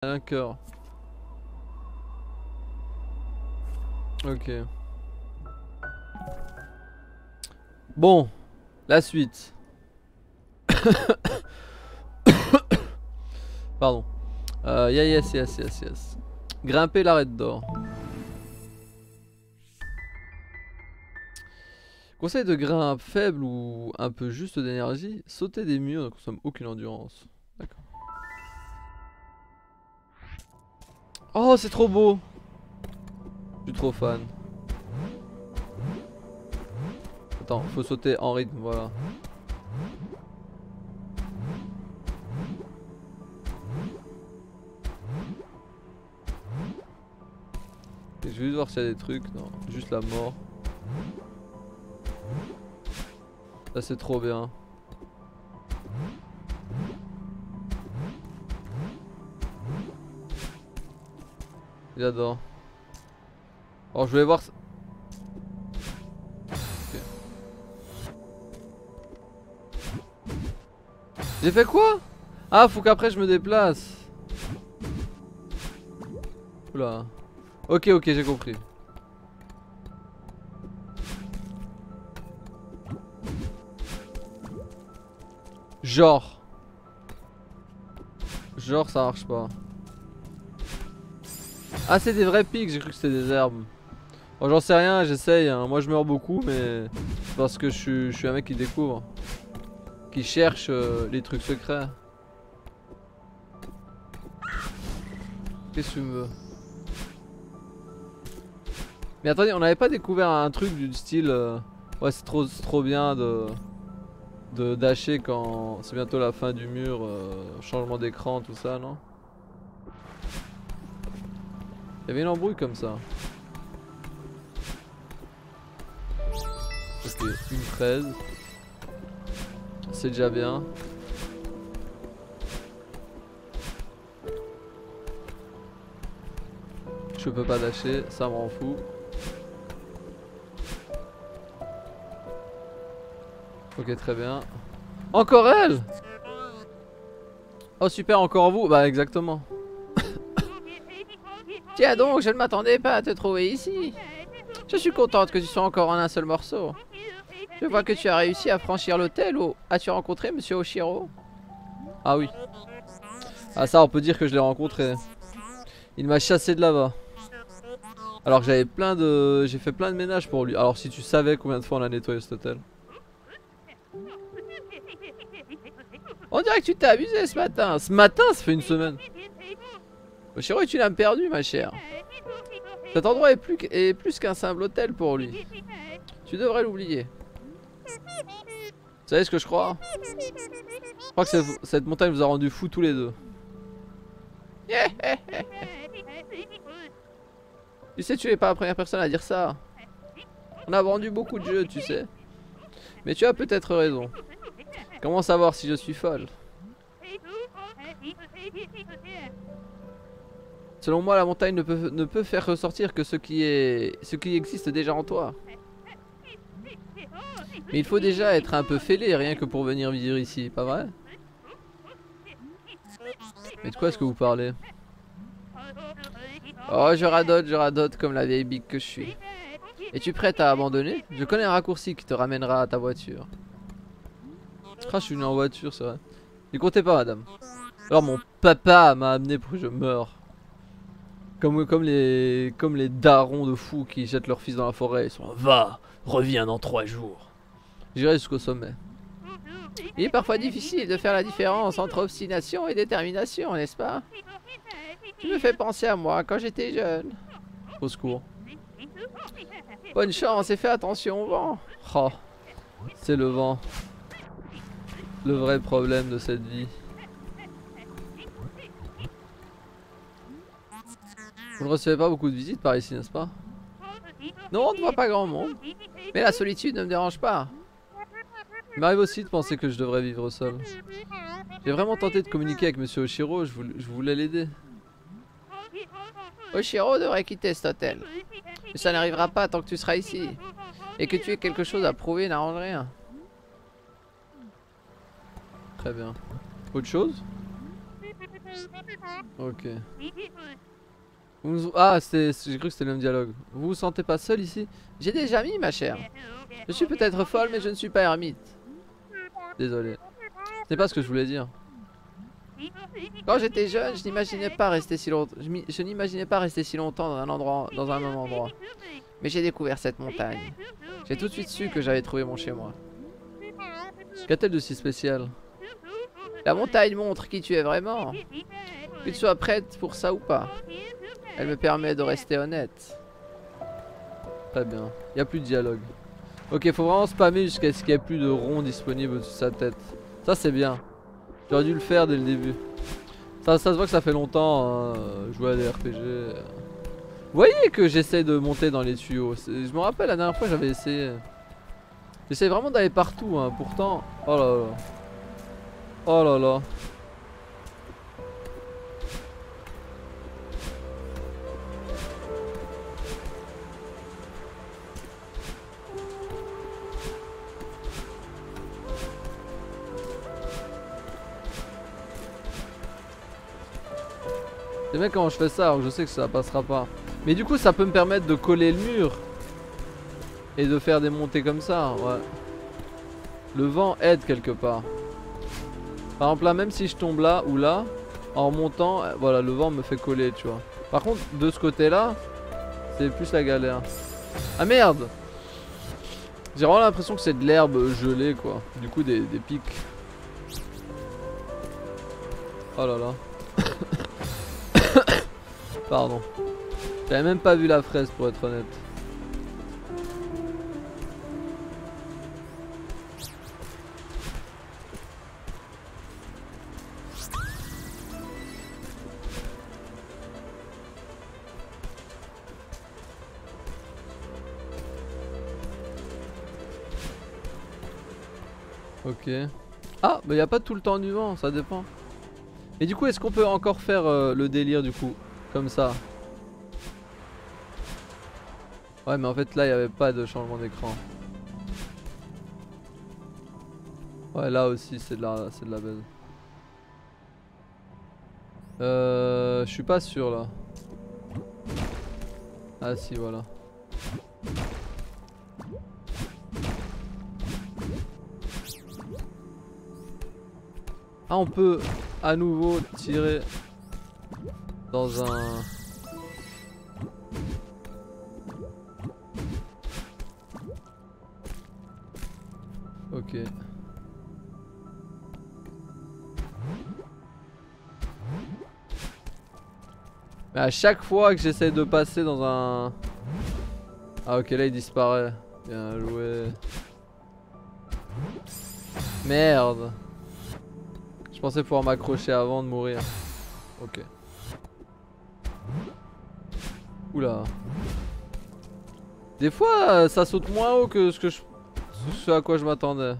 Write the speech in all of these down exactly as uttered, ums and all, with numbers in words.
Un cœur. Ok. Bon, la suite. Pardon. Euh, yeah, yes, yes, yes, yes. Grimper l'arête d'or. Conseil de grimpe faible ou un peu juste d'énergie. Sauter des murs ne consomme aucune endurance. D'accord. Oh, c'est trop beau. Je suis trop fan. Attends, faut sauter en rythme, voilà. Et je vais juste voir s'il y a des trucs. Non, juste la mort. Là c'est trop bien. J'adore. Alors je voulais voir. Okay. J'ai fait quoi? Ah, faut qu'après je me déplace. Oula. Ok, ok, j'ai compris. Genre. Genre ça marche pas. Ah, c'est des vrais pics, j'ai cru que c'était des herbes. Bon, j'en sais rien, j'essaye, hein. Moi je meurs beaucoup, mais c'est parce que je suis, je suis un mec qui découvre. Qui cherche euh, les trucs secrets. Qu'est-ce que tu me veux? Mais attendez, on n'avait pas découvert un truc du style euh... ouais, c'est trop, trop bien de de dasher quand c'est bientôt la fin du mur, euh... changement d'écran, tout ça, non? Il y avait une embrouille comme ça. Ok, une fraise. C'est déjà bien. Je peux pas dasher, ça m'en fout. Ok, très bien. Encore elle! Oh super, encore vous? Bah exactement. Tiens donc, je ne m'attendais pas à te trouver ici. Je suis contente que tu sois encore en un seul morceau. Je vois que tu as réussi à franchir l'hôtel. Ou as-tu rencontré Monsieur Oshiro? Ah oui. Ah ça, on peut dire que je l'ai rencontré. Il m'a chassé de là-bas. Alors que j'avais plein de... J'ai fait plein de ménage pour lui. Alors si tu savais combien de fois on a nettoyé cet hôtel. On dirait que tu t'es amusé ce matin. Ce matin, ça fait une semaine. Oshiro, tu l'as perdu, ma chère. Cet endroit est plus, est plus qu'un simple hôtel pour lui. Tu devrais l'oublier. Vous savez ce que je crois? Je crois que cette, cette montagne vous a rendu fous tous les deux. Tu sais, tu n'es pas la première personne à dire ça. On a vendu beaucoup de jeux, tu sais. Mais tu as peut-être raison. Comment savoir si je suis folle? Selon moi, la montagne ne peut, ne peut faire ressortir que ce qui est, ce qui existe déjà en toi. Mais il faut déjà être un peu fêlé, rien que pour venir vivre ici, pas vrai? Mais de quoi est-ce que vous parlez? Oh, je radote, je radote comme la vieille bique que je suis. Es-tu prête à abandonner? Je connais un raccourci qui te ramènera à ta voiture. Ah, je suis venu en voiture, c'est vrai. N'y comptez pas, madame. Alors mon papa m'a amené pour que je meure. Comme, comme, les, comme les darons de fous qui jettent leur fils dans la forêt. Ils sont va, reviens dans trois jours. J'irai jusqu'au sommet. Il est parfois difficile de faire la différence entre obstination et détermination, n'est-ce pas? Tu me fais penser à moi quand j'étais jeune. Au secours. Bonne chance et fais attention au vent. Oh, c'est le vent. Le vrai problème de cette vie. Vous ne recevez pas beaucoup de visites par ici, n'est-ce pas? Non, on ne voit pas grand monde. Mais la solitude ne me dérange pas. Il m'arrive aussi de penser que je devrais vivre seul. J'ai vraiment tenté de communiquer avec Monsieur Oshiro, je voulais, je voulais l'aider. Oshiro devrait quitter cet hôtel. Mais ça n'arrivera pas tant que tu seras ici. Et que tu aies quelque chose à prouver n'arrange rien. Très bien. Autre chose? Ok. Vous... Ah, j'ai cru que c'était le même dialogue. Vous vous sentez pas seul ici? J'ai des amis, ma chère. Je suis peut-être folle, mais je ne suis pas ermite. Désolé. C'est pas ce que je voulais dire. Quand j'étais jeune, je n'imaginais pas rester si longtemps. Je, je n'imaginais pas rester si longtemps dans un endroit, dans un même endroit. Mais j'ai découvert cette montagne. J'ai tout de suite su que j'avais trouvé mon chez-moi. Qu'a-t-elle de si spécial? La montagne montre qui tu es vraiment. Que tu sois prête pour ça ou pas. Elle me permet de rester honnête. Très bien. Il n'y a plus de dialogue. Ok, faut vraiment spammer jusqu'à ce qu'il n'y ait plus de rond disponible au-dessus de sa tête. Ça c'est bien. J'aurais dû le faire dès le début. Ça, ça se voit que ça fait longtemps hein, jouer à des R P G. Vous voyez que j'essaie de monter dans les tuyaux. Je me rappelle la dernière fois j'avais essayé. J'essaie vraiment d'aller partout hein. Pourtant. Oh là là. Oh là là. C'est bien comment je fais ça, alors je sais que ça passera pas. Mais du coup ça peut me permettre de coller le mur. Et de faire des montées comme ça, ouais. Le vent aide quelque part. Par exemple là, même si je tombe là ou là, en remontant, voilà, le vent me fait coller, tu vois. Par contre, de ce côté-là, c'est plus la galère. Ah merde! J'ai vraiment l'impression que c'est de l'herbe gelée, quoi. Du coup, des, des pics. Oh là là. Pardon. J'avais même pas vu la fraise pour être honnête. Ok. Ah, bah y a pas tout le temps du vent, ça dépend. Et du coup, est-ce qu'on peut encore faire euh, le délire du coup? Comme ça. Ouais, mais en fait là, il n'y avait pas de changement d'écran. Ouais, là aussi, c'est de la, c'est de la baise. Euh, je suis pas sûr là. Ah si, voilà. Ah, on peut à nouveau tirer dans un... Ok. Mais à chaque fois que j'essaie de passer dans un... Ah ok, là il disparaît. Bien joué. Merde. Je pensais pouvoir m'accrocher avant de mourir. Ok. Oula. Des fois ça saute moins haut que ce que je... ce à quoi je m'attendais.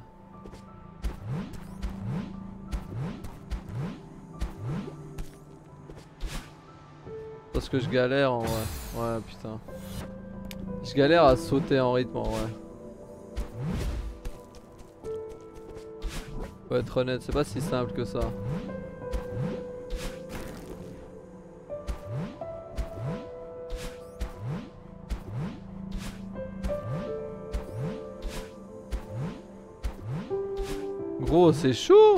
Parce que je galère en vrai. Ouais putain. Je galère à sauter en rythme en vrai. Faut être honnête, c'est pas si simple que ça. Gros, c'est chaud.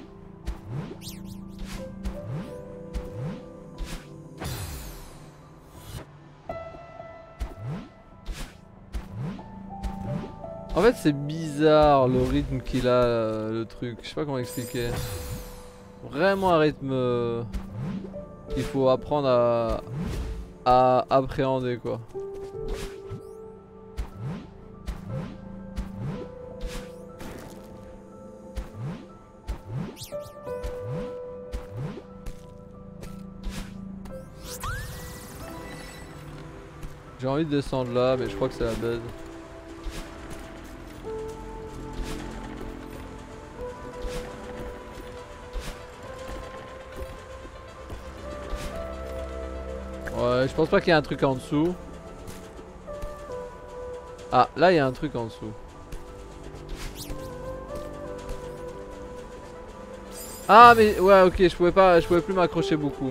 En fait c'est bizarre le rythme qu'il a euh, le truc, je sais pas comment expliquer. Vraiment un rythme euh, qu'il faut apprendre à, à appréhender quoi. J'ai envie de descendre là mais je crois que c'est la baise. Ouais, je pense pas qu'il y ait un truc en dessous. Ah, là il y a un truc en dessous. Ah mais ouais ok je pouvais pas, je pouvais plus m'accrocher beaucoup.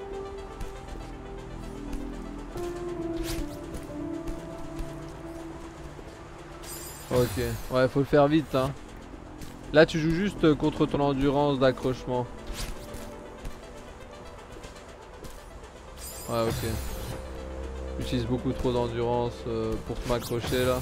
Ok, ouais faut le faire vite hein. Là tu joues juste contre ton endurance d'accrochement. Ouais ok. J'utilise beaucoup trop d'endurance euh, pour m'accrocher là.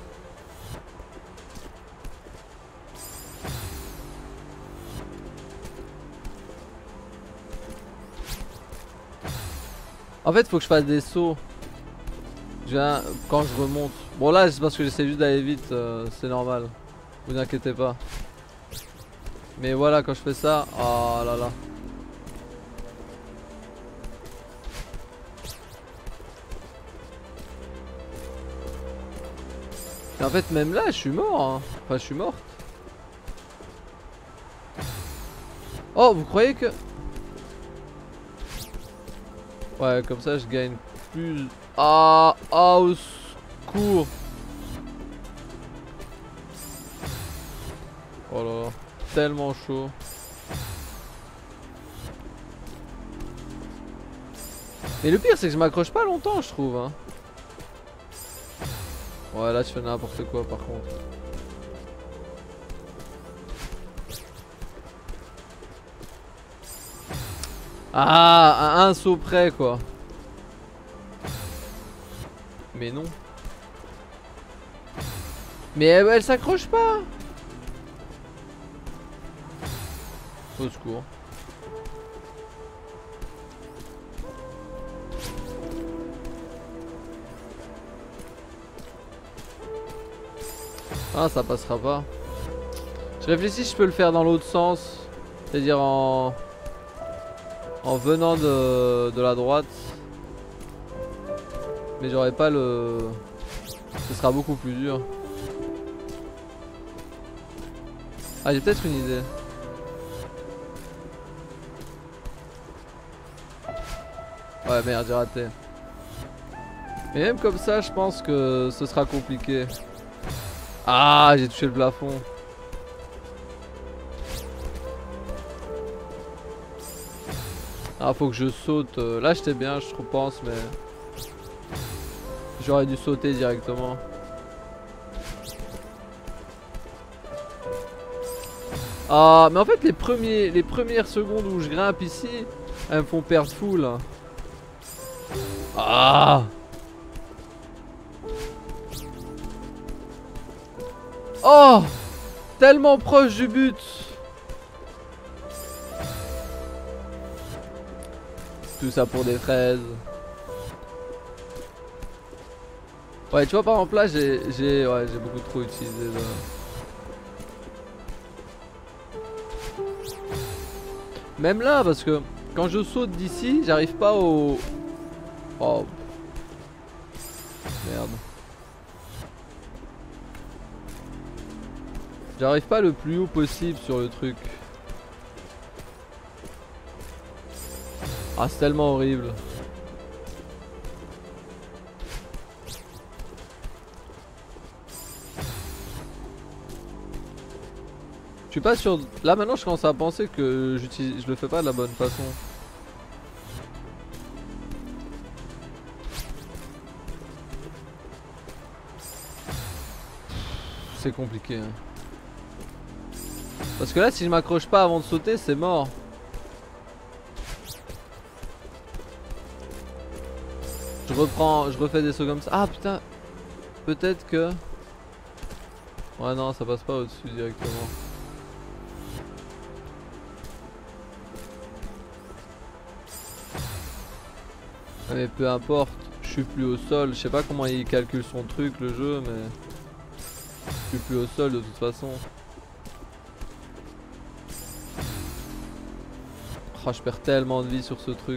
En fait faut que je fasse des sauts. Un... Quand je remonte. Bon là c'est parce que j'essaie juste d'aller vite, euh, c'est normal. Vous inquiétez pas. Mais voilà quand je fais ça, oh là là. Et en fait même là je suis mort hein. Enfin je suis morte. Oh vous croyez que... Ouais comme ça je gagne plus... Ah, ah au secours. Oh là là, tellement chaud. Mais le pire c'est que je m'accroche pas longtemps je trouve hein. Ouais là je fais n'importe quoi par contre. Ah, à un saut près quoi. Mais non. Mais elle, elle s'accroche pas. Au secours. Ah ça passera pas. Je réfléchis si je peux le faire dans l'autre sens. C'est-à-dire en... En venant de, de la droite. Mais j'aurais pas le... Ce sera beaucoup plus dur. Ah j'ai peut-être une idée. Ouais merde j'ai raté. Mais même comme ça je pense que ce sera compliqué. Ah j'ai touché le plafond. Ah faut que je saute. Là j'étais bien je pense mais... J'aurais dû sauter directement. Ah mais en fait les premiers les premières secondes où je grimpe ici, elles me font perdre full. Ah. Oh, tellement proche du but. Tout ça pour des fraises. Ouais tu vois par exemple là j'ai j'ai ouais, j'ai beaucoup trop utilisé là. Même là parce que quand je saute d'ici j'arrive pas au... Oh. Merde. J'arrive pas le plus haut possible sur le truc. Ah c'est tellement horrible. Je suis pas sûr. Là maintenant je commence à penser que j'utilise, je le fais pas de la bonne façon. C'est compliqué hein. Parce que là si je m'accroche pas avant de sauter c'est mort. Je reprends, je refais des sauts comme ça. Ah putain. Peut-être que... Ouais non ça passe pas au-dessus directement. Mais peu importe, je suis plus au sol. Je sais pas comment il calcule son truc le jeu mais... Je suis plus au sol de toute façon. Oh, je perds tellement de vie sur ce truc.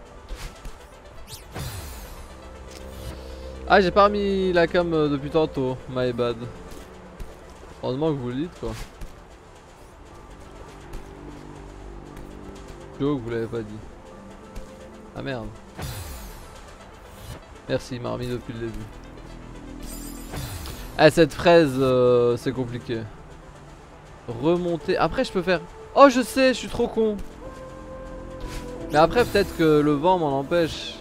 Ah j'ai pas remis la cam depuis tantôt, my bad. Heureusement que vous le dites quoi. Joe que vous l'avez pas dit. Ah merde. Merci, il m'a remis depuis le début. Ah cette fraise euh, c'est compliqué. Remonter. Après je peux faire... Oh je sais, je suis trop con. Mais après peut-être que le vent m'en empêche.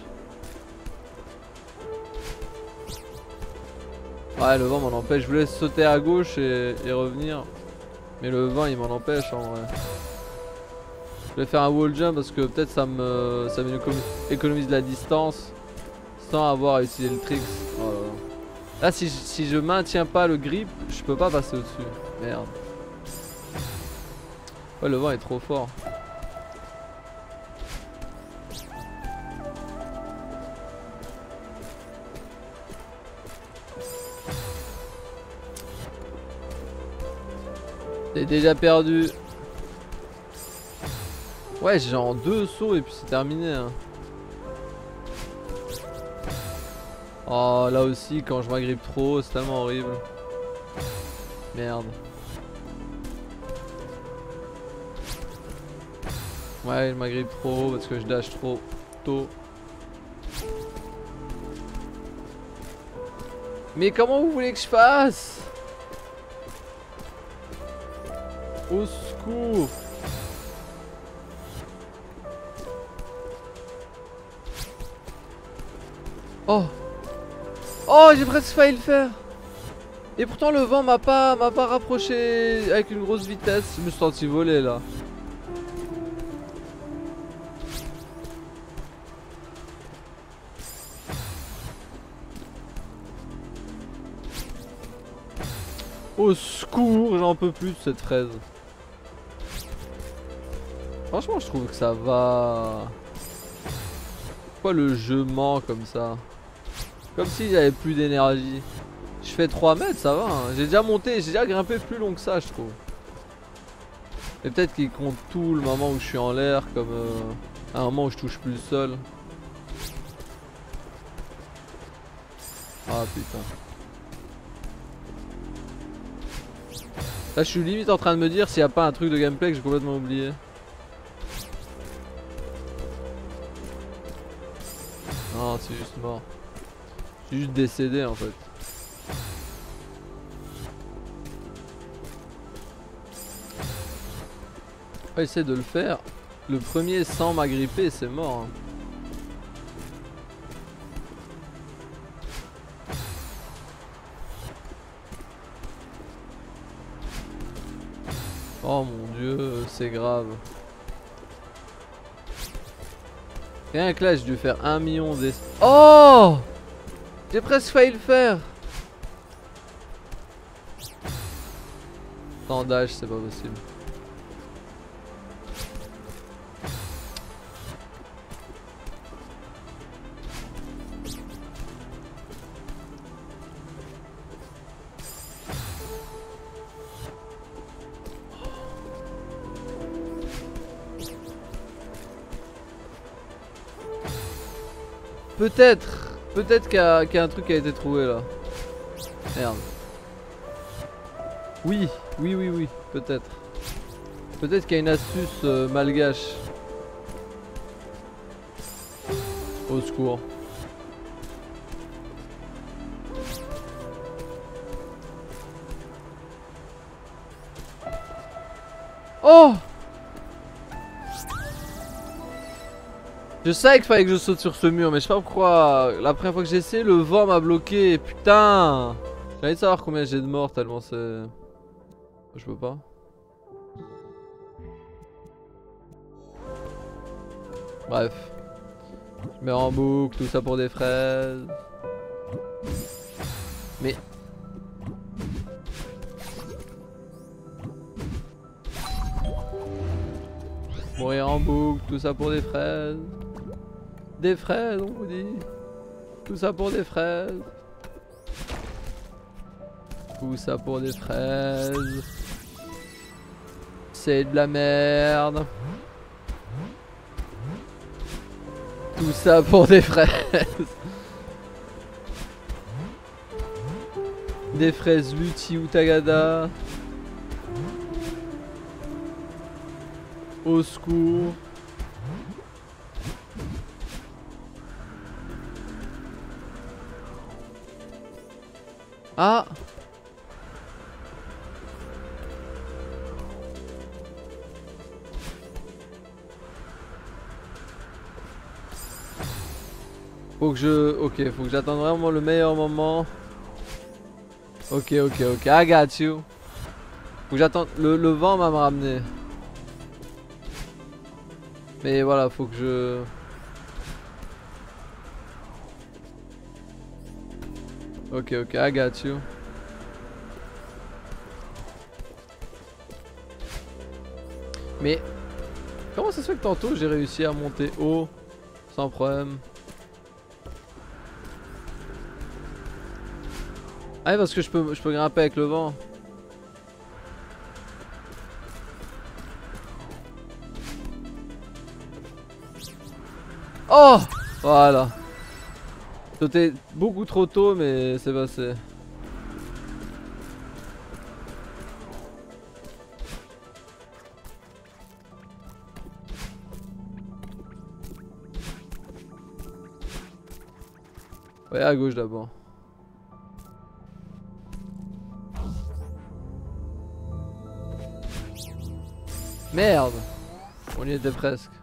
Ouais, le vent m'en empêche. Je voulais sauter à gauche et, et revenir. Mais le vent il m'en empêche en vrai. Je vais faire un wall jump parce que peut-être ça me ça m'économise de la distance sans avoir à utiliser le tricks. Oh là, là. Là si, je, si je maintiens pas le grip, je peux pas passer au-dessus. Merde. Ouais, le vent est trop fort. T'es déjà perdu. Ouais, j'ai en deux sauts et puis c'est terminé. Hein. Oh, là aussi, quand je m'agrippe trop, c'est tellement horrible. Merde. Ouais, je m'agrippe trop parce que je dash trop tôt. Mais comment vous voulez que je fasse? Au secours! Oh! Oh, j'ai presque failli le faire! Et pourtant le vent m'a pas m'a pas rapproché avec une grosse vitesse. Je me suis senti voler là. Au secours, j'en peux plus de cette fraise. Franchement, je trouve que ça va. Pourquoi le jeu ment comme ça? Comme s'il n'y avait plus d'énergie. Je fais trois mètres, ça va. Hein. J'ai déjà monté, j'ai déjà grimpé plus long que ça, je trouve. Et peut-être qu'il compte tout le moment où je suis en l'air, comme euh, un moment où je touche plus le sol. Ah putain. Là, je suis limite en train de me dire s'il n'y a pas un truc de gameplay que j'ai complètement oublié. Non, c'est juste mort. Je suis juste décédé en fait. On va essayer de le faire. Le premier sans m'agripper, c'est mort. Hein. Oh mon dieu, c'est grave. Rien que là, j'ai dû faire un million d'es... Oh! J'ai presque failli le faire. Tant d'âge, c'est pas possible. Peut-être, peut-être qu'il y, qu y a un truc qui a été trouvé là. Merde. Oui, oui, oui, oui, peut-être. Peut-être qu'il y a une astuce euh, malgache. Au secours. Oh! Je savais qu'il fallait que je saute sur ce mur, mais je sais pas pourquoi. La première fois que j'ai essayé, le vent m'a bloqué. Putain! J'ai envie de savoir combien j'ai de morts tellement c'est. Je peux pas. Bref. Je mets en boucle, tout ça pour des fraises. Mais. Mourir en boucle, tout ça pour des fraises. Des fraises, on vous dit. Tout ça pour des fraises. Tout ça pour des fraises. C'est de la merde. Tout ça pour des fraises. Des fraises Lutti ou Tagada. Au secours. Ah! Faut que je... Ok, faut que j'attende vraiment le meilleur moment. Ok, ok, ok, I got you. Faut que j'attende... Le, le vent va me ramener. Mais voilà, faut que je... Ok, ok, I got you. Mais... Comment ça se fait que tantôt j'ai réussi à monter haut sans problème? Ah ouais, parce que je peux, je peux grimper avec le vent. Oh! Voilà. Sauté beaucoup trop tôt, mais c'est passé. Ouais, à gauche d'abord. Merde! On y était presque.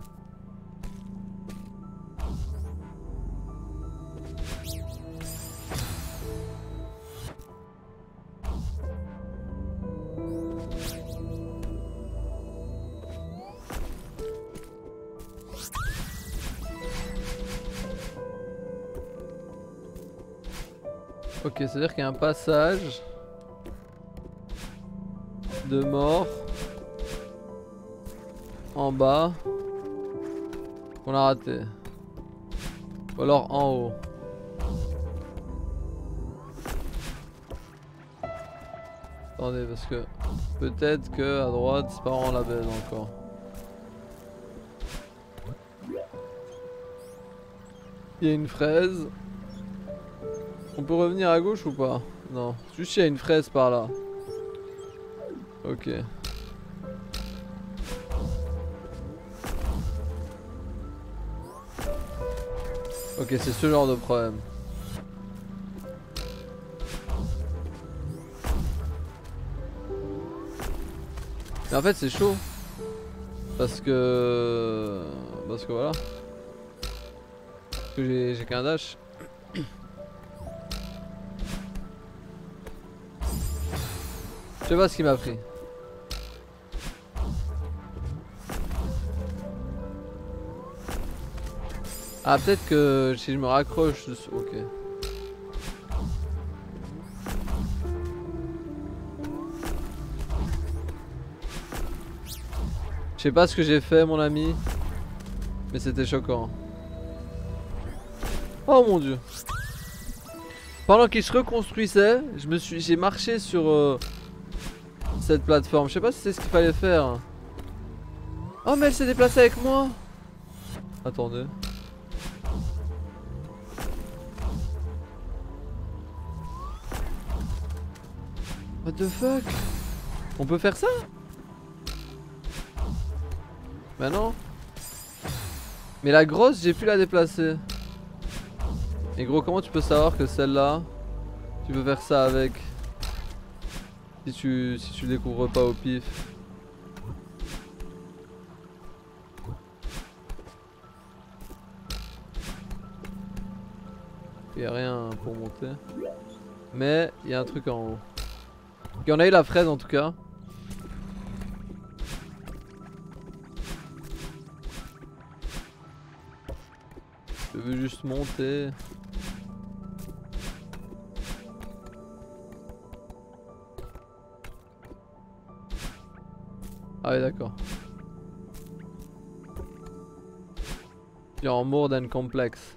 Ok, c'est-à-dire qu'il y a un passage de mort en bas qu'on a raté. Ou alors en haut. Attendez, parce que peut-être que à droite c'est pas vraiment la belle encore. Il y a une fraise. On peut revenir à gauche ou pas? Non, juste il y a une fraise par là. Ok. Ok, c'est ce genre de problème. Mais en fait c'est chaud. Parce que... Parce que voilà. Parce que j'ai qu'un dash. Je sais pas ce qui m'a pris. Ah, peut-être que si je me raccroche... Ok. Je sais pas ce que j'ai fait mon ami. Mais c'était choquant. Oh mon dieu. Pendant qu'il se reconstruisait, je me suis, j'ai marché sur euh, cette plateforme. Je sais pas si c'est ce qu'il fallait faire. Oh mais elle s'est déplacée avec moi. Attendez. What the fuck? On peut faire ça? Bah non. Mais la grosse, j'ai pu la déplacer. Et gros, comment tu peux savoir que celle-là, tu peux faire ça avec? Si tu, si tu découvres pas au pif. Il y a rien pour monter. Mais il y a un truc en haut. Ok, on a eu la fraise en tout cas. Je veux juste monter. Ah ouais d'accord. Genre more than complex.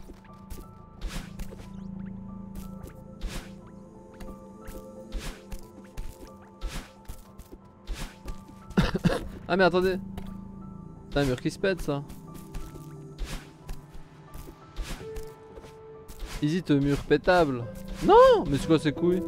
Ah mais attendez. C'est un mur qui se pète ça. Hésite mur pétable. Non, mais c'est quoi ces couilles?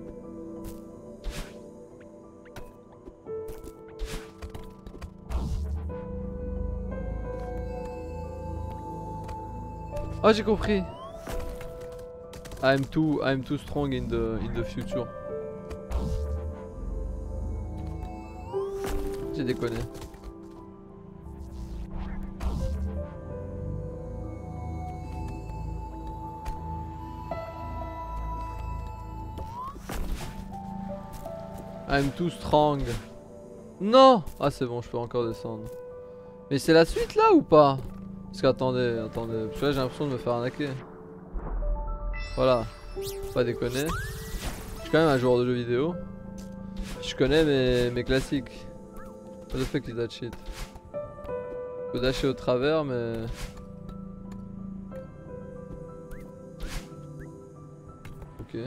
Oh j'ai compris. I'm too I'm too strong in the in the future. J'ai déconné. I'm too strong. Non. Ah c'est bon, je peux encore descendre. Mais c'est la suite là ou pas? Parce qu'attendez, attendez. Parce que là j'ai l'impression de me faire arnaquer. Voilà. Faut pas déconner. Je suis quand même un joueur de jeux vidéo. Je connais mes, mes classiques. Pas de fait qu'ils that shit. Je peux dasher au travers mais... Ok.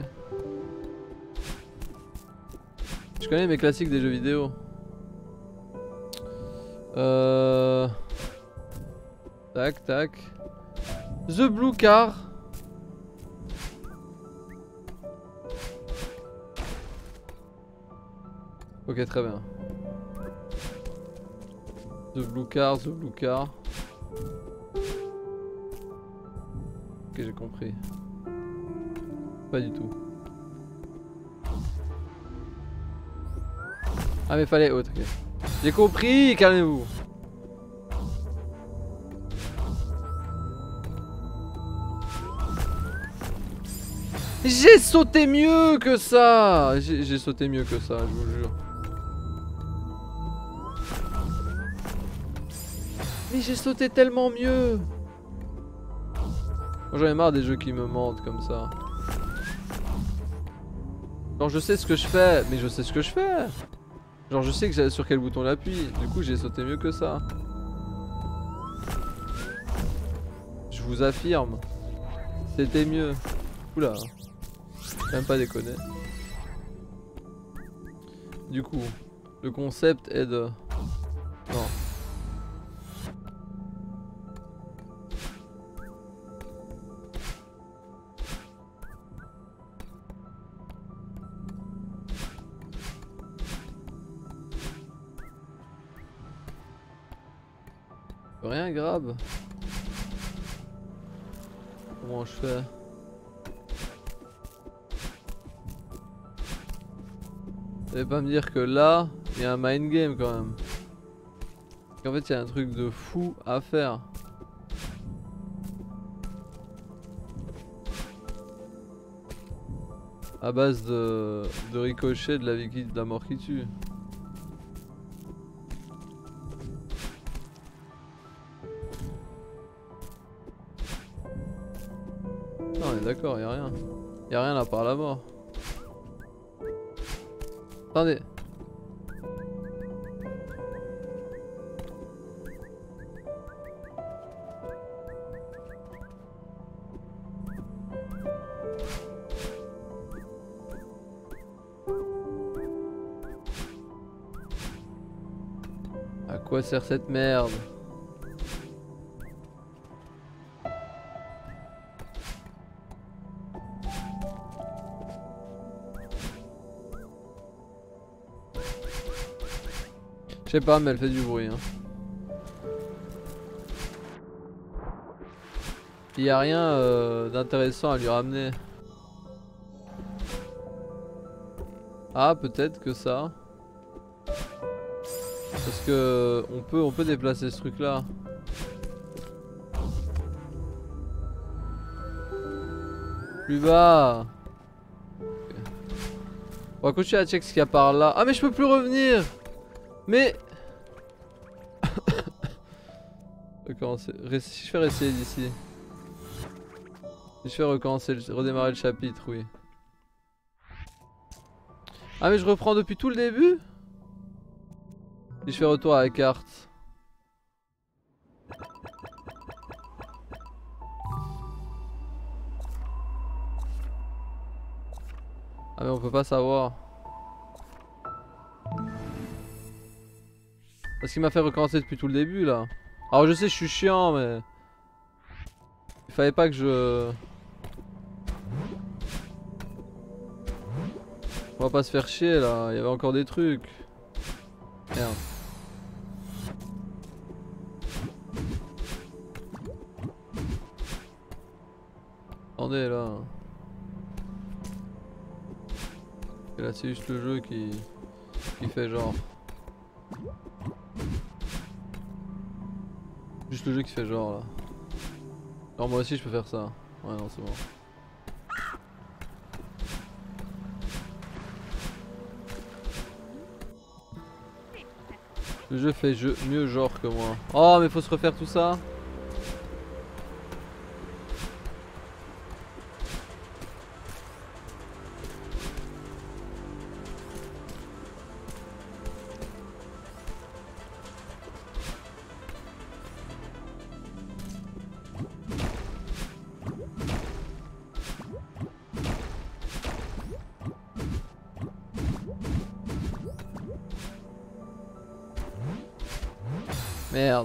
Je connais mes classiques des jeux vidéo. Euh... Tac tac. The Blue Car. Ok, très bien. The Blue Car, The Blue Car. Ok, j'ai compris. Pas du tout. Ah mais fallait autre, ok. J'ai compris, calmez-vous. J'ai sauté mieux que ça. J'ai sauté mieux que ça, je vous jure. Mais j'ai sauté tellement mieux. Moi j'en ai marre des jeux qui me mentent comme ça. Genre je sais ce que je fais, mais je sais ce que je fais. Genre je sais que sur quel bouton j'appuie. Du coup j'ai sauté mieux que ça. Je vous affirme. C'était mieux. Oula. Même pas déconner. Du coup, le concept est de... Non. Rien grave. Comment je fais? Vous allez pas me dire que là, il y a un mind game quand même. En fait, il y a un truc de fou à faire. À base de, de ricochet de la vie qui, de la mort qui tue. Non, on est d'accord, il y a rien. Il y a rien à part la mort. Attendez. À quoi sert cette merde? Je sais pas, mais elle fait du bruit. Hein. Il y a rien euh, d'intéressant à lui ramener. Ah, peut-être que ça. Parce que on peut, on peut déplacer ce truc-là. Plus bas. Okay. On va continuer à check ce qu'il y a par là. Ah mais je peux plus revenir. Mais recommencer. Si je fais essayer d'ici. Si je fais recommencer, redémarrer le chapitre, oui. Ah mais je reprends depuis tout le début. Si je fais retour à la carte. Ah mais on peut pas savoir. Parce qu'il m'a fait recommencer depuis tout le début là. Alors je sais je suis chiant mais... Il fallait pas que je... On va pas se faire chier là, il y avait encore des trucs. Merde. Attendez là. Et là c'est juste le jeu qui... qui fait genre... Juste le jeu qui fait genre là. Alors moi aussi je peux faire ça. Ouais non c'est bon. Le jeu fait jeu, mieux genre que moi. Oh mais faut se refaire tout ça. Merde.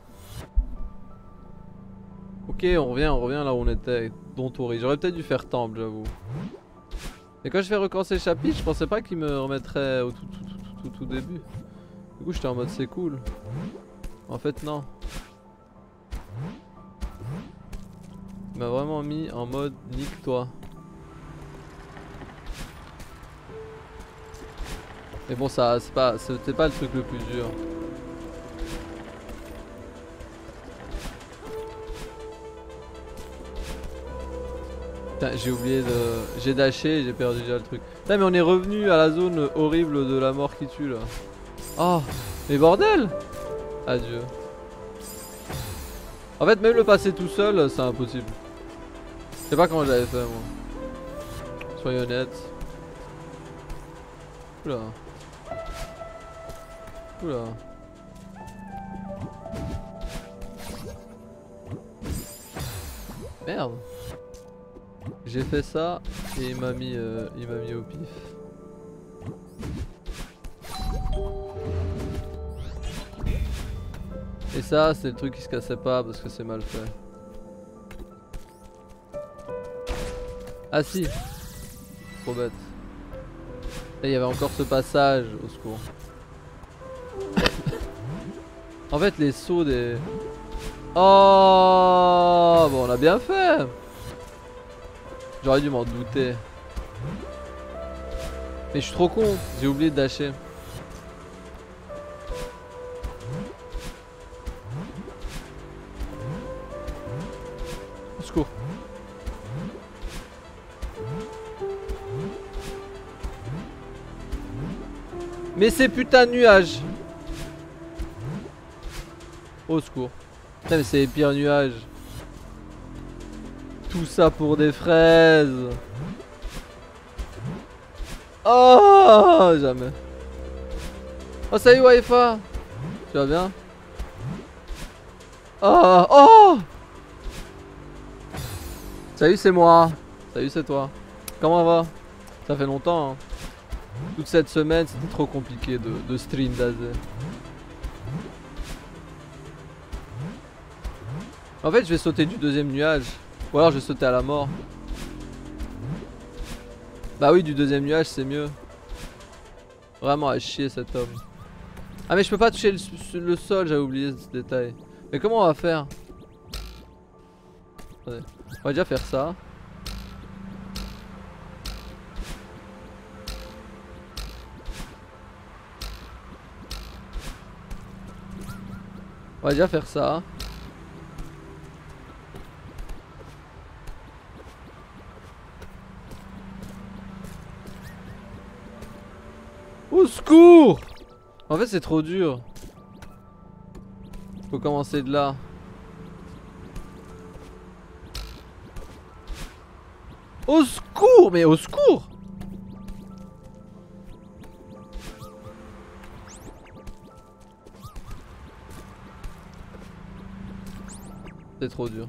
Ok, on revient, on revient là où on était avec Dontori. J'aurais peut-être dû faire temple, j'avoue. Et quand je vais recommencer le chapitre, je pensais pas qu'il me remettrait au tout, tout, tout, tout, tout, tout début. Du coup, j'étais en mode c'est cool. En fait, non. Il m'a vraiment mis en mode nique-toi. Mais bon, ça, c'est pas, c'était pas le truc le plus dur. Putain, j'ai oublié de... J'ai dashé et j'ai perdu déjà le truc. Putain mais on est revenu à la zone horrible de la mort qui tue là. Oh mais bordel. Adieu. En fait même le passer tout seul c'est impossible. Je sais pas comment j'avais fait moi. Soyons honnêtes. Oula. Oula. Merde. J'ai fait ça et il m'a mis, euh, il m'a mis au pif. Et ça c'est le truc qui se cassait pas parce que c'est mal fait. Ah si. Trop bête. Et il y avait encore ce passage au secours. En fait les sauts des... Oh bon on a bien fait. J'aurais dû m'en douter. Mais je suis trop con, j'ai oublié de dasher. Au secours. Mais ces putains de nuages. Au secours. Putain mais c'est les pires nuages. Tout ça pour des fraises. Oh jamais. Oh salut Waifa. Tu vas bien? Oh oh. Salut c'est moi. Salut c'est toi. Comment va? Ça fait longtemps hein. Toute cette semaine c'était trop compliqué de, de stream d'A Z. En fait je vais sauter du deuxième nuage. Ou alors je vais sauter à la mort. Bah oui du deuxième nuage c'est mieux. Vraiment à chier cet homme. Ah mais je peux pas toucher le, le sol, j'avais oublié ce détail. Mais comment on va faire? Attendez. On va déjà faire ça. On va déjà faire ça. Au secours! En fait c'est trop dur. Faut commencer de là. Au secours! Mais au secours! C'est trop dur.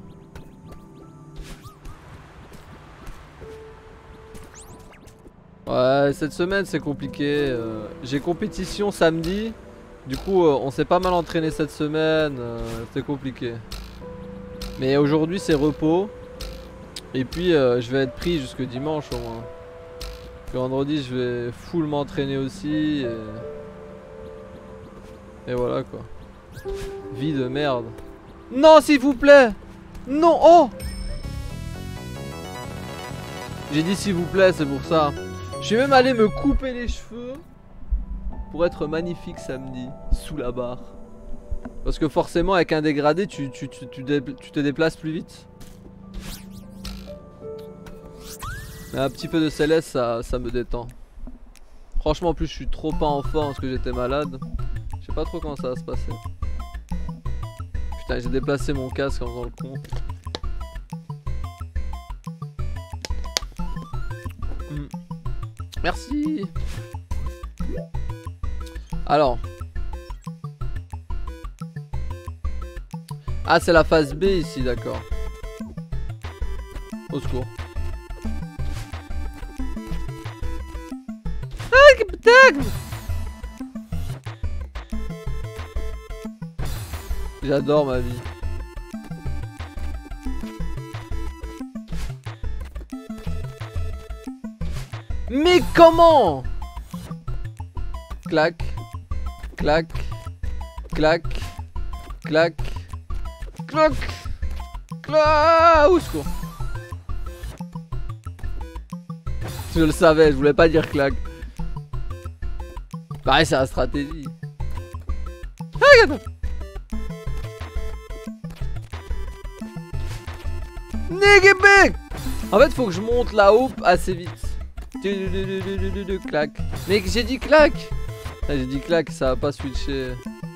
Ouais, cette semaine c'est compliqué. Euh, J'ai compétition samedi. Du coup, euh, on s'est pas mal entraîné cette semaine. Euh, c'est compliqué. Mais aujourd'hui, c'est repos. Et puis, euh, je vais être pris jusque dimanche au moins. Le vendredi, je vais full m'entraîner aussi. Et... et voilà quoi. Vie de merde. Non, s'il vous plaît! Non! Oh! J'ai dit s'il vous plaît, c'est pour ça. Je suis même allé me couper les cheveux pour être magnifique samedi, sous la barre. Parce que forcément avec un dégradé tu, tu, tu, tu, dé, tu te déplaces plus vite. Mais un petit peu de céleste ça, ça me détend. Franchement en plus je suis trop pas en forme parce que j'étais malade. Je sais pas pas trop comment ça va se passer. Putain, j'ai déplacé mon casque en faisant le con. Mm. Merci. Alors. Ah, c'est la phase B ici, d'accord. Au secours. Ah, que putain! J'adore ma vie. Mais comment? Clac, clac, clac, clac, clac, clac. Au secours. Je le savais, je voulais pas dire clac. Pareil, c'est la stratégie. Ah, regarde. Nigga. En fait, faut que je monte la haut assez vite. Clac. Mais j'ai dit clac. Ah, j'ai dit clac, ça va pas switcher.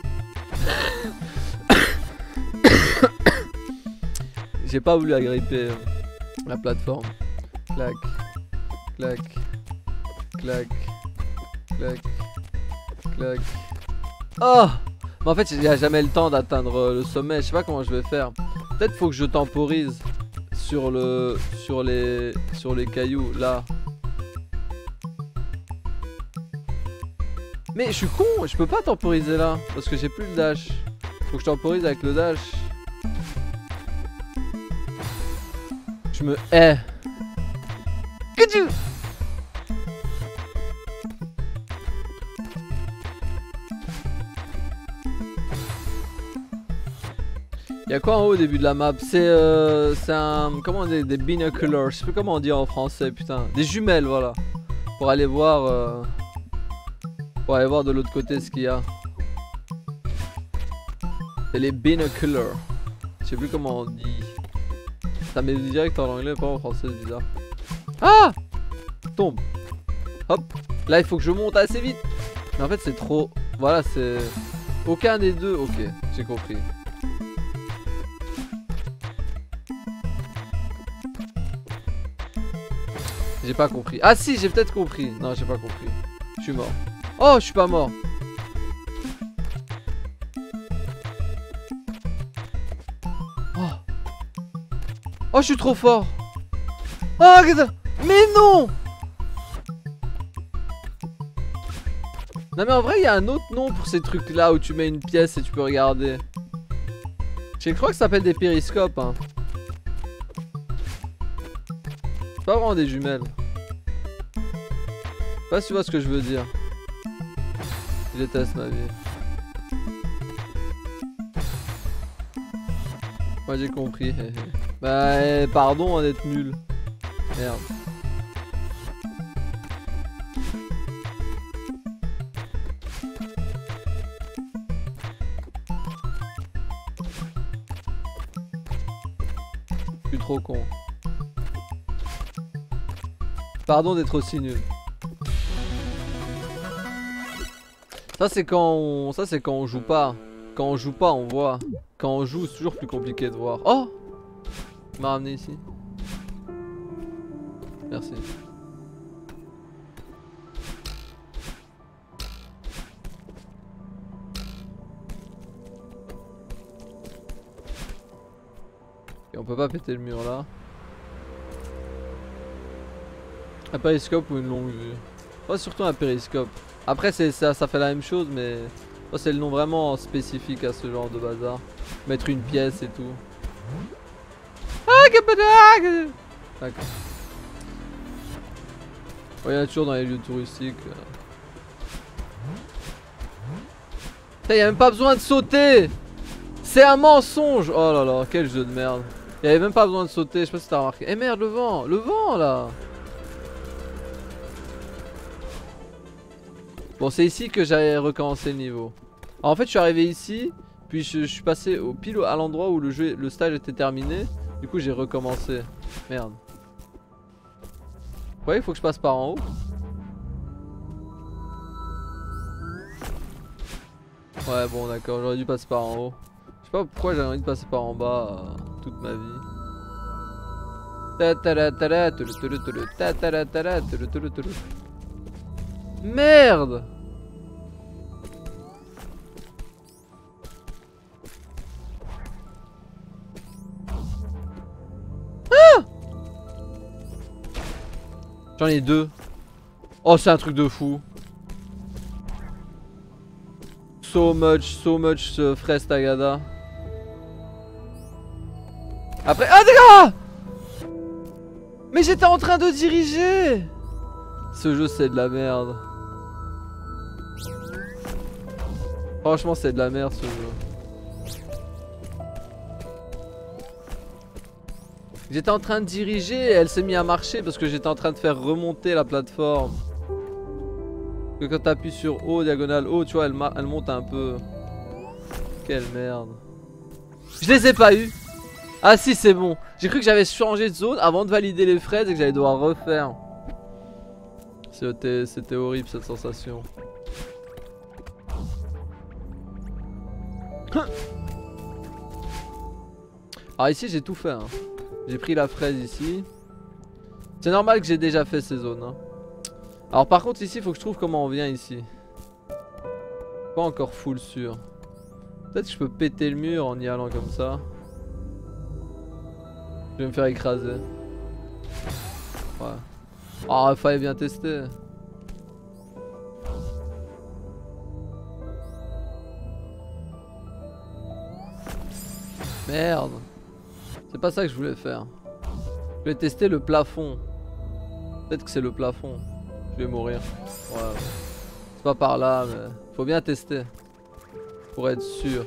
J'ai pas voulu agripper euh, la plateforme. Clac. Clac. Clac. Clac. Clac. Oh. Mais en fait, il n'y a jamais le temps d'atteindre le sommet. Je sais pas comment je vais faire. Peut-être faut que je temporise sur le sur les sur les cailloux là. Mais je suis con, je peux pas temporiser là parce que j'ai plus le dash. Faut que je temporise avec le dash. Je me hais. Que tu... Y'a quoi en haut au début de la map? C'est euh, c'est un... Comment on dit? Des binoculars. Je sais plus comment on dit en français, putain. Des jumelles, voilà. Pour aller voir... Euh... Pour aller voir de l'autre côté ce qu'il y a. C'est les binoculars. Je sais plus comment on dit. Ça met direct en anglais, pas en français, c'est bizarre. Ah! Tombe. Hop. Là, il faut que je monte assez vite. Mais en fait, c'est trop... Voilà, c'est... Aucun des deux. Ok, j'ai compris. J'ai pas compris. Ah si, j'ai peut-être compris. Non, j'ai pas compris. Je suis mort. Oh, je suis pas mort. Oh. Oh, je suis trop fort. Oh, mais non. Non mais en vrai, il y a un autre nom pour ces trucs là où tu mets une pièce et tu peux regarder. Je crois que ça s'appelle des périscopes, hein. C'est pas vraiment des jumelles. Je sais pas si tu vois ce que je veux dire. Je déteste ma vie. Moi j'ai compris. Bah eh, pardon d'être nul. Merde. Je suis trop con. Pardon d'être aussi nul. Ça c'est quand on... Ça c'est quand on joue pas. Quand on joue pas on voit. Quand on joue c'est toujours plus compliqué de voir. Oh! Il m'a ramené ici. Merci. Et on peut pas péter le mur là. Un périscope ou une longue vue. Oh, surtout un périscope. Après c'est ça, ça fait la même chose mais oh, c'est le nom vraiment spécifique à ce genre de bazar. Mettre une pièce et tout. D'accord. Oh, il y en a toujours dans les lieux touristiques. Il y a même pas besoin de sauter. C'est un mensonge. Oh là là, quel jeu de merde. Il y avait même pas besoin de sauter, je sais pas si t'as remarqué. Eh merde, le vent, le vent là. Bon, c'est ici que j'avais recommencé le niveau. Alors, en fait, je suis arrivé ici, puis je, je suis passé au pile à l'endroit où le jeu, le stage était terminé. Du coup, j'ai recommencé. Merde. Ouais, il faut que je passe par en haut. Ouais bon d'accord, j'aurais dû passer par en haut. Je sais pas pourquoi j'avais envie de passer par en bas euh, toute ma vie. Merde. Ah, j'en ai deux. Oh c'est un truc de fou. So much, so much uh, fraise tagada. Après... Ah dégâts. Mais j'étais en train de diriger. Ce jeu c'est de la merde. Franchement c'est de la merde ce jeu. J'étais en train de diriger et elle s'est mise à marcher parce que j'étais en train de faire remonter la plateforme. Que quand t'appuies sur haut, diagonale haut, tu vois, elle, elle monte un peu. Quelle merde. Je les ai pas eu. Ah si c'est bon. J'ai cru que j'avais changé de zone avant de valider les fraises et que j'allais devoir refaire. C'était horrible cette sensation. Alors ici j'ai tout fait hein. J'ai pris la fraise ici. C'est normal que j'ai déjà fait ces zones hein. Alors par contre ici il faut que je trouve comment on vient ici. Pas encore full sûr. Peut-être que je peux péter le mur en y allant comme ça. Je vais me faire écraser. Ouais. Oh il fallait bien tester. Merde. C'est pas ça que je voulais faire. Je voulais tester le plafond. Peut-être que c'est le plafond. Je vais mourir. Ouais. C'est pas par là mais faut bien tester. Pour être sûr.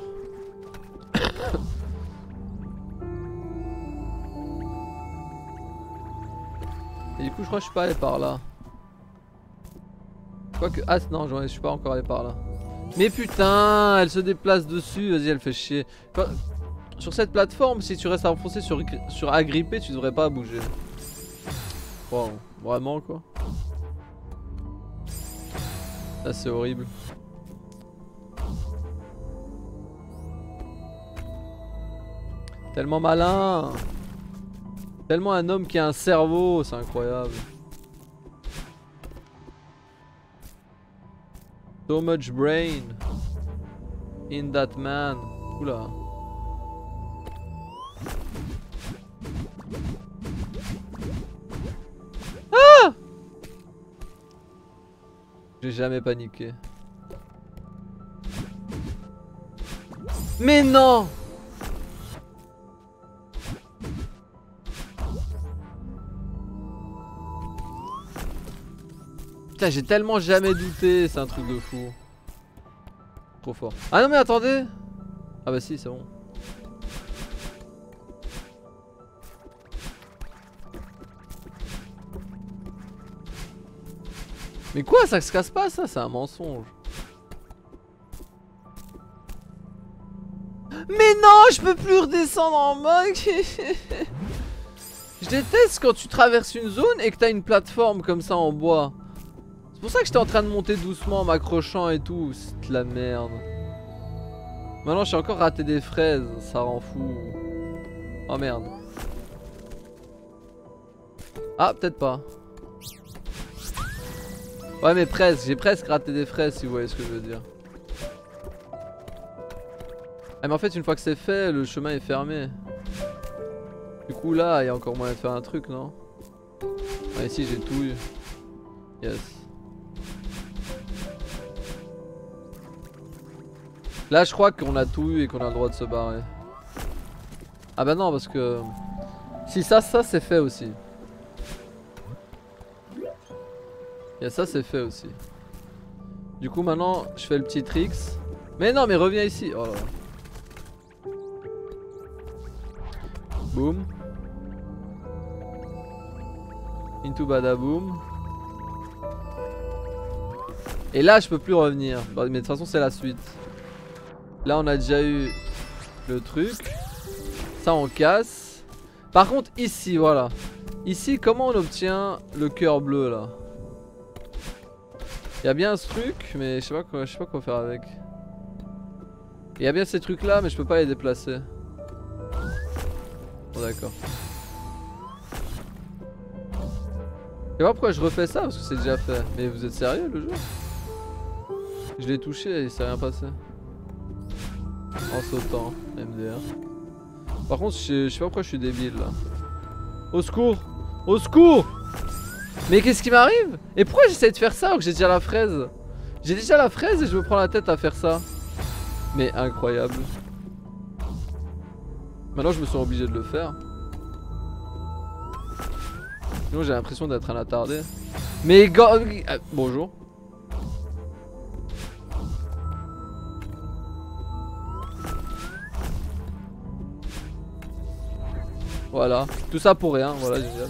Et du coup je crois que je suis pas allé par là. Quoique... Ah non je suis pas encore allé par là. Mais putain elle se déplace dessus. Vas-y elle fait chier. Quand... Sur cette plateforme si tu restes à enfoncer sur, sur agrippé tu devrais pas bouger. Wow. Vraiment quoi. Ça c'est horrible. Tellement malin. Tellement un homme qui a un cerveau, c'est incroyable. So much brain in that man. Oula. Ah! J'ai jamais paniqué. Mais non! Putain j'ai tellement jamais douté, c'est un truc de fou. Trop fort. Ah non mais attendez. Ah bah si c'est bon. Mais quoi ça se casse pas ça, c'est un mensonge. Mais non je peux plus redescendre en bas. Je déteste quand tu traverses une zone et que t'as une plateforme comme ça en bois. C'est pour ça que j'étais en train de monter doucement en m'accrochant et tout. C'est de la merde. Maintenant j'ai encore raté des fraises. Ça rend fou. Oh merde. Ah peut-être pas. Ouais mais presque. J'ai presque raté des fraises si vous voyez ce que je veux dire. Ah mais en fait une fois que c'est fait le chemin est fermé. Du coup là il y a encore moyen de faire un truc non? Ah ici j'ai tout eu. Yes. Là je crois qu'on a tout eu et qu'on a le droit de se barrer. Ah bah non parce que... Si ça, ça c'est fait aussi. Et ça c'est fait aussi. Du coup maintenant je fais le petit tricks. Mais non mais reviens ici. Oh là là. Boum. Into badaboom. Et là je peux plus revenir. Mais de toute façon c'est la suite. Là on a déjà eu le truc. Ça on casse. Par contre ici voilà. Ici comment on obtient le cœur bleu là? Il y a bien ce truc mais je sais pas quoi, je sais pas quoi faire avec. Il y a bien ces trucs là mais je peux pas les déplacer. Bon d'accord. Je sais pas pourquoi je refais ça parce que c'est déjà fait. Mais vous êtes sérieux le jeu? Je l'ai touché et il s'est rien passé. En sautant, M D R. Par contre je, je sais pas pourquoi je suis débile là. Au secours! Au secours! Mais qu'est-ce qui m'arrive? Et pourquoi j'essaie de faire ça alors que j'ai déjà la fraise? J'ai déjà la fraise et je me prends la tête à faire ça. Mais incroyable. Maintenant je me sens obligé de le faire. Sinon j'ai l'impression d'être un attardé. Mais go... euh, bonjour. Voilà, tout ça pour rien, voilà génial.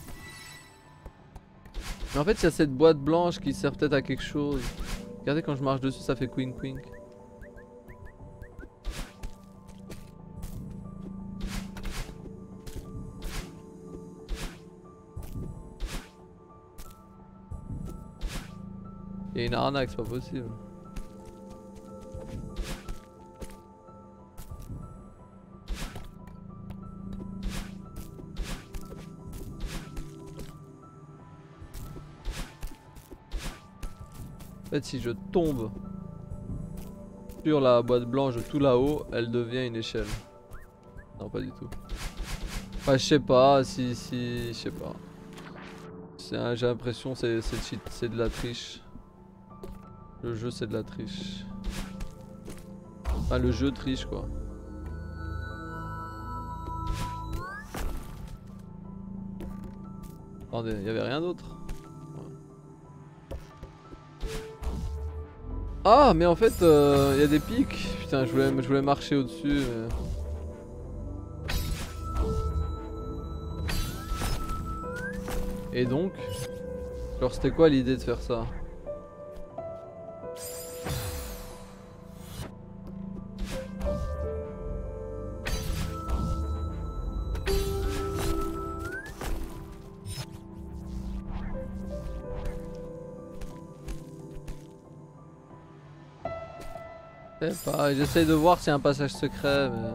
Mais en fait il y a cette boîte blanche qui sert peut-être à quelque chose. Regardez quand je marche dessus ça fait quink quink. Il y a une arnaque, c'est pas possible. En fait si je tombe sur la boîte blanche tout là-haut, elle devient une échelle. Non pas du tout. Enfin je sais pas, si si je sais pas. J'ai l'impression c'est c'est de la triche. Le jeu c'est de la triche. Enfin le jeu triche quoi. Attendez, il y avait rien d'autre. Ah mais en fait il euh, y a des pics. Putain je voulais, je voulais marcher au dessus mais... Et donc genre c'était quoi l'idée de faire ça? Je sais pas, j'essaye de voir s'il y a un passage secret mais...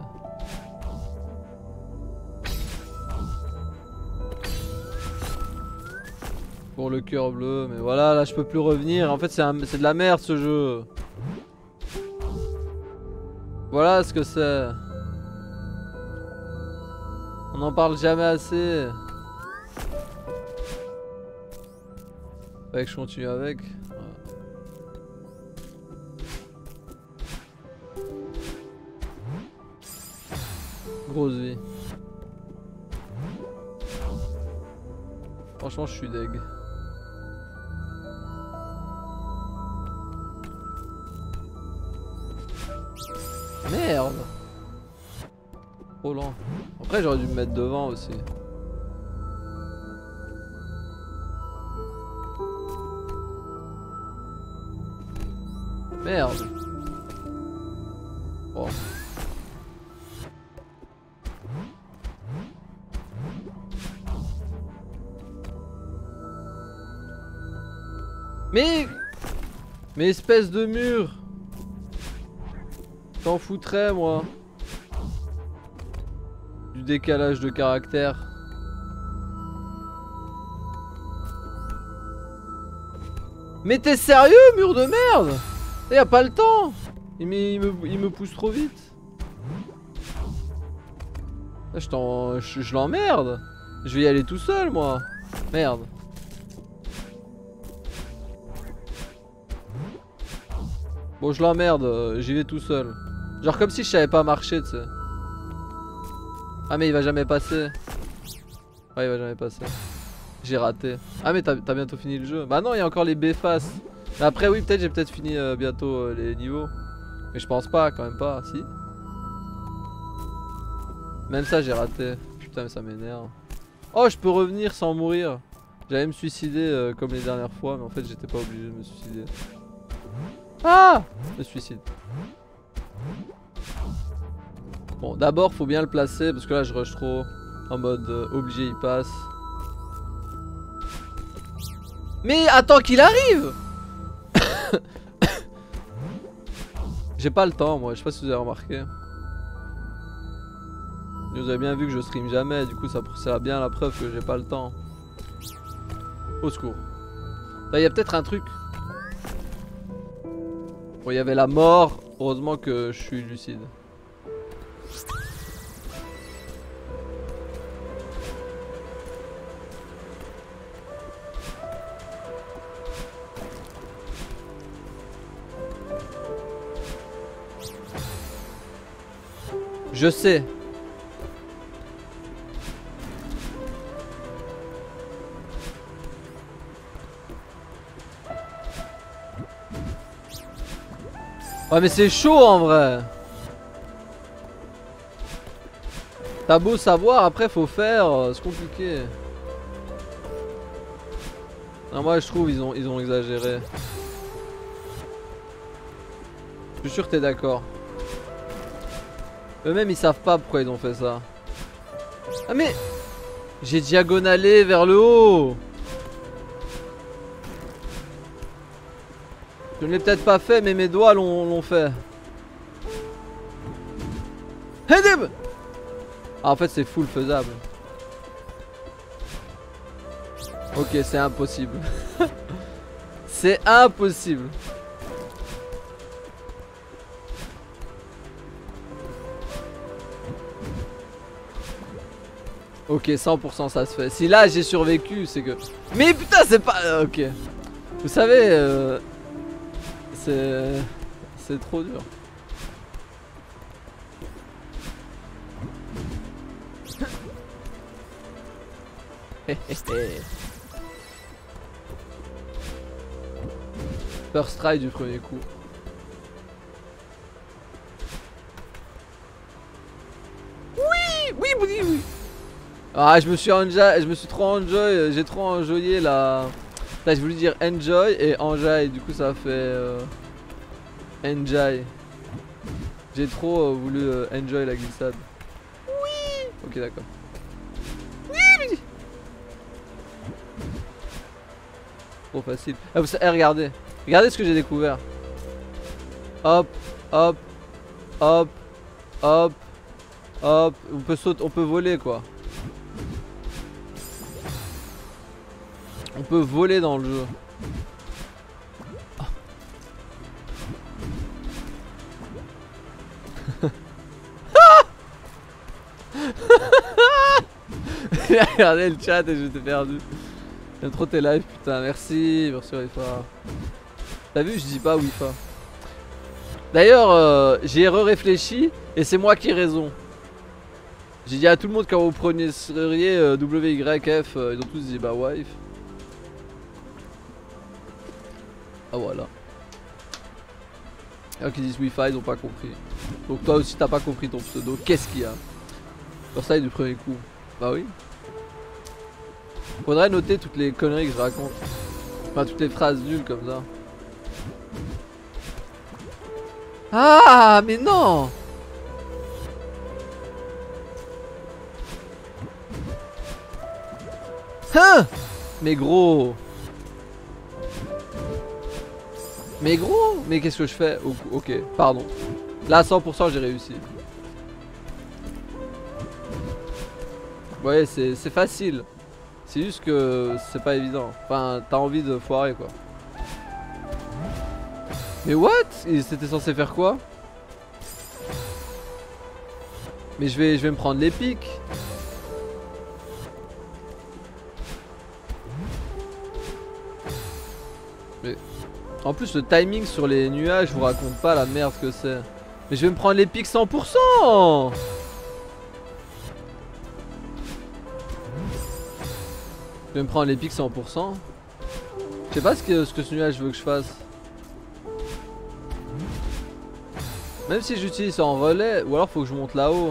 Pour le cœur bleu, mais voilà, là je peux plus revenir. En fait c'est de la merde ce jeu. Voilà ce que c'est. On en parle jamais assez. Fallait que je continue avec. Grosse vie. Franchement je suis deg. Merde. Trop lent. Après j'aurais dû me mettre devant aussi. Merde. Bon. Mais... Mais espèce de mur. T'en foutrais moi. Du décalage de caractère. Mais t'es sérieux, mur de merde? Et y a pas le temps. Il me, il me, il me pousse trop vite. Là, je t'en... Je, je l'emmerde. Je vais y aller tout seul moi. Merde. Bon je l'emmerde, j'y vais tout seul. Genre comme si je savais pas marcher tu sais. Ah mais il va jamais passer. Ouais il va jamais passer. J'ai raté. Ah mais t'as bientôt fini le jeu. Bah non il y a encore les B-Faces. Mais après oui peut-être j'ai peut-être fini euh, bientôt euh, les niveaux. Mais je pense pas quand même pas, si. Même ça j'ai raté. Putain mais ça m'énerve. Oh je peux revenir sans mourir. J'allais me suicider euh, comme les dernières fois mais en fait j'étais pas obligé de me suicider. Ah! Je me suicide. Bon d'abord faut bien le placer parce que là je rush trop. En mode euh, obligé il passe. Mais attends qu'il arrive. J'ai pas le temps moi, je sais pas si vous avez remarqué. Vous avez bien vu que je stream jamais, du coup ça sert bien la preuve que j'ai pas le temps. Au secours. Là il y a peut-être un truc. Bon il y avait la mort, heureusement que je suis lucide. Je sais. Ouais mais c'est chaud en vrai. T'as beau savoir, après faut faire, c'est compliqué. Non, moi je trouve ils ont ils ont exagéré. Je suis sûr que t'es d'accord. Eux-mêmes ils savent pas pourquoi ils ont fait ça. Ah mais j'ai diagonalé vers le haut. Je ne l'ai peut-être pas fait mais mes doigts l'ont fait. Hedeb. Ah en fait c'est full faisable. Ok c'est impossible. C'est impossible. Ok cent pour cent ça se fait. Si là j'ai survécu c'est que... Mais putain c'est pas... Ok. Vous savez... Euh... C'est... C'est trop dur. First try du premier coup. Oui, oui, oui, oui. Ah, je me suis enjoy, je me suis trop enjoy, j'ai trop enjoyé la. Là, je voulais dire enjoy et enjoy, du coup ça fait euh... enjoy. J'ai trop euh, voulu euh, enjoy la glissade. Oui. Ok, d'accord. Oui. Trop facile. Ah, vous savez, regardez, regardez ce que j'ai découvert. Hop, hop, hop, hop, hop. On peut sauter, on peut voler quoi. On peut voler dans le jeu. Regardez le chat et je t'ai perdu. J'aime trop tes lives, putain. Merci, merci Wifa. T'as vu, je dis pas Wifa. D'ailleurs, euh, j'ai réfléchi et c'est moi qui ai raison. J'ai dit à tout le monde quand vous prononceriez euh, W Y F, euh, ils ont tous dit bah wife. Ah voilà. Alors qu'ils disent Wi-Fi, ils ont pas compris. Donc toi aussi t'as pas compris ton pseudo. Qu'est-ce qu'il y a? Sur ça du premier coup. Bah oui. Faudrait noter toutes les conneries que je raconte. Enfin toutes les phrases nulles comme ça. Ah mais non. Hein. Mais gros. Mais gros, mais qu'est-ce que je fais? Ok, pardon. Là à cent pour cent j'ai réussi. Ouais c'est facile. C'est juste que c'est pas évident. Enfin t'as envie de foirer quoi. Mais what? C'était censé faire quoi? Mais je vais, je vais me prendre l'épique. Mais... En plus le timing sur les nuages, je vous raconte pas la merde que c'est. Mais je vais me prendre l'épique cent pour cent. Je vais me prendre l'épique cent pour cent. Je sais pas ce que, ce que ce nuage veut que je fasse. Même si j'utilise en relais, ou alors faut que je monte là-haut.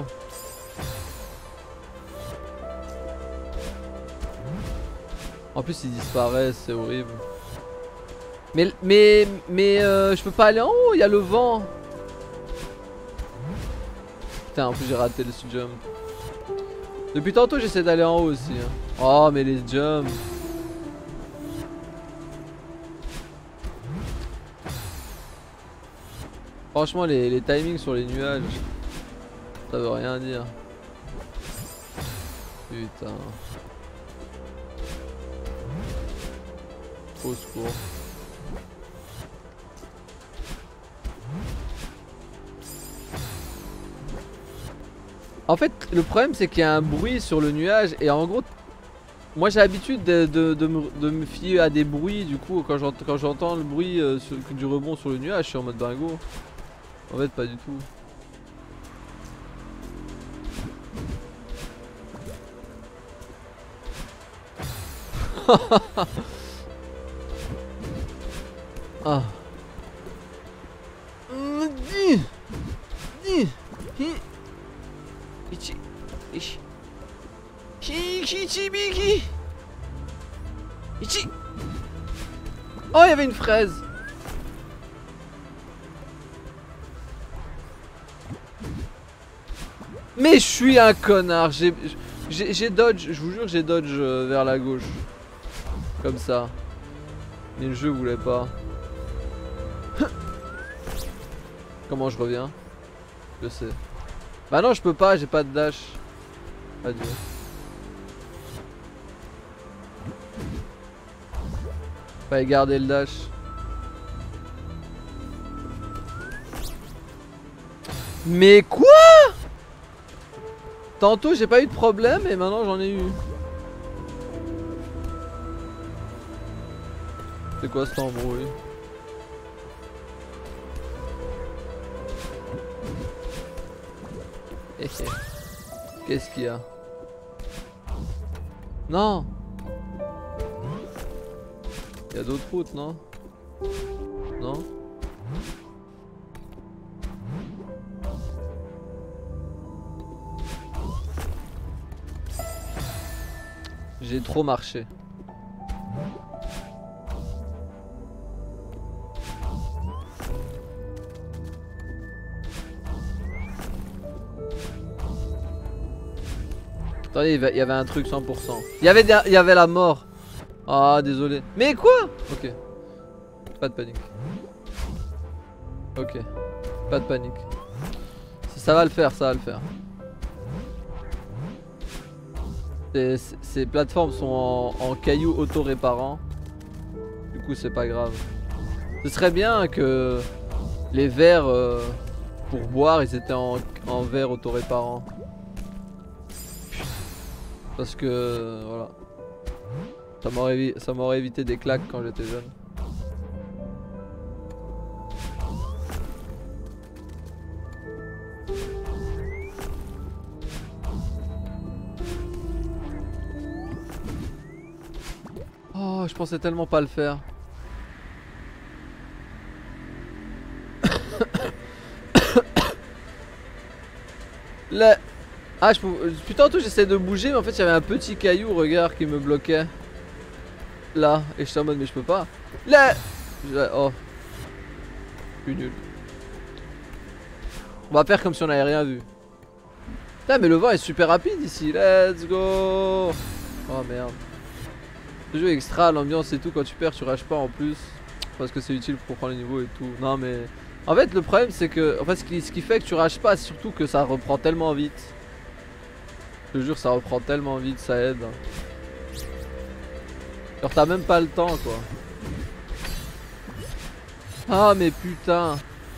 En plus ils disparaissent, c'est horrible. Mais mais mais euh, je peux pas aller en haut, il y a le vent. Putain en plus j'ai raté le jump. Depuis tantôt j'essaie d'aller en haut aussi hein. Oh mais les jumps. Franchement les, les timings sur les nuages, ça veut rien dire. Putain. Au secours. En fait le problème c'est qu'il y a un bruit sur le nuage et en gros moi j'ai l'habitude de, de, de, me, de me fier à des bruits. Du coup quand j'entends le bruit euh, sur, du rebond sur le nuage je suis en mode dingo. En fait pas du tout. Ah. Ichi. Ichi. Ichi. Ichi. Ichi. Oh, il y avait une fraise. Mais je suis un connard. J'ai j'ai dodge, je vous jure, j'ai dodge euh, vers la gauche. Comme ça. Mais le jeu voulait pas. Comment je reviens? Je sais. Bah non, je peux pas, j'ai pas de dash. Adieu. Fallait garder le dash. Mais quoi? Tantôt j'ai pas eu de problème et maintenant j'en ai eu. C'est quoi cet embrouille? Qu'est-ce qu'il y a? Non! Il y a d'autres routes, non? Non? J'ai trop marché. Attendez, il y avait un truc cent pour cent. Il y avait, il y avait la mort. Ah, désolé. Mais quoi? Ok. Pas de panique. Ok. Pas de panique. Ça va le faire, ça va le faire. Ces, ces plateformes sont en, en cailloux auto-réparants. Du coup, c'est pas grave. Ce serait bien que les verres euh, pour boire, ils étaient en, en verre auto-réparant. Parce que voilà. Ça m'aurait ça m'aurait évité des claques quand j'étais jeune. Oh, je pensais tellement pas le faire. Le... Ah, je pouvais... Putain, tout j'essaie de bouger, mais en fait, il y avait un petit caillou, regarde, qui me bloquait. Là, et je suis en mode, mais je peux pas. Là je... Oh. Je suis nul. On va faire comme si on n'avait rien vu. Putain, mais le vent est super rapide ici. Let's go. Oh merde. Ce jeu est extra, l'ambiance et tout. Quand tu perds, tu rages pas en plus. Parce que c'est utile pour prendre les niveaux et tout. Non, mais. En fait, le problème, c'est que. En fait, ce qui, ce qui fait que tu rages pas, c'est surtout que ça reprend tellement vite. Je te jure, ça reprend tellement vite, ça aide. Genre, t'as même pas le temps, quoi. Ah, mais putain.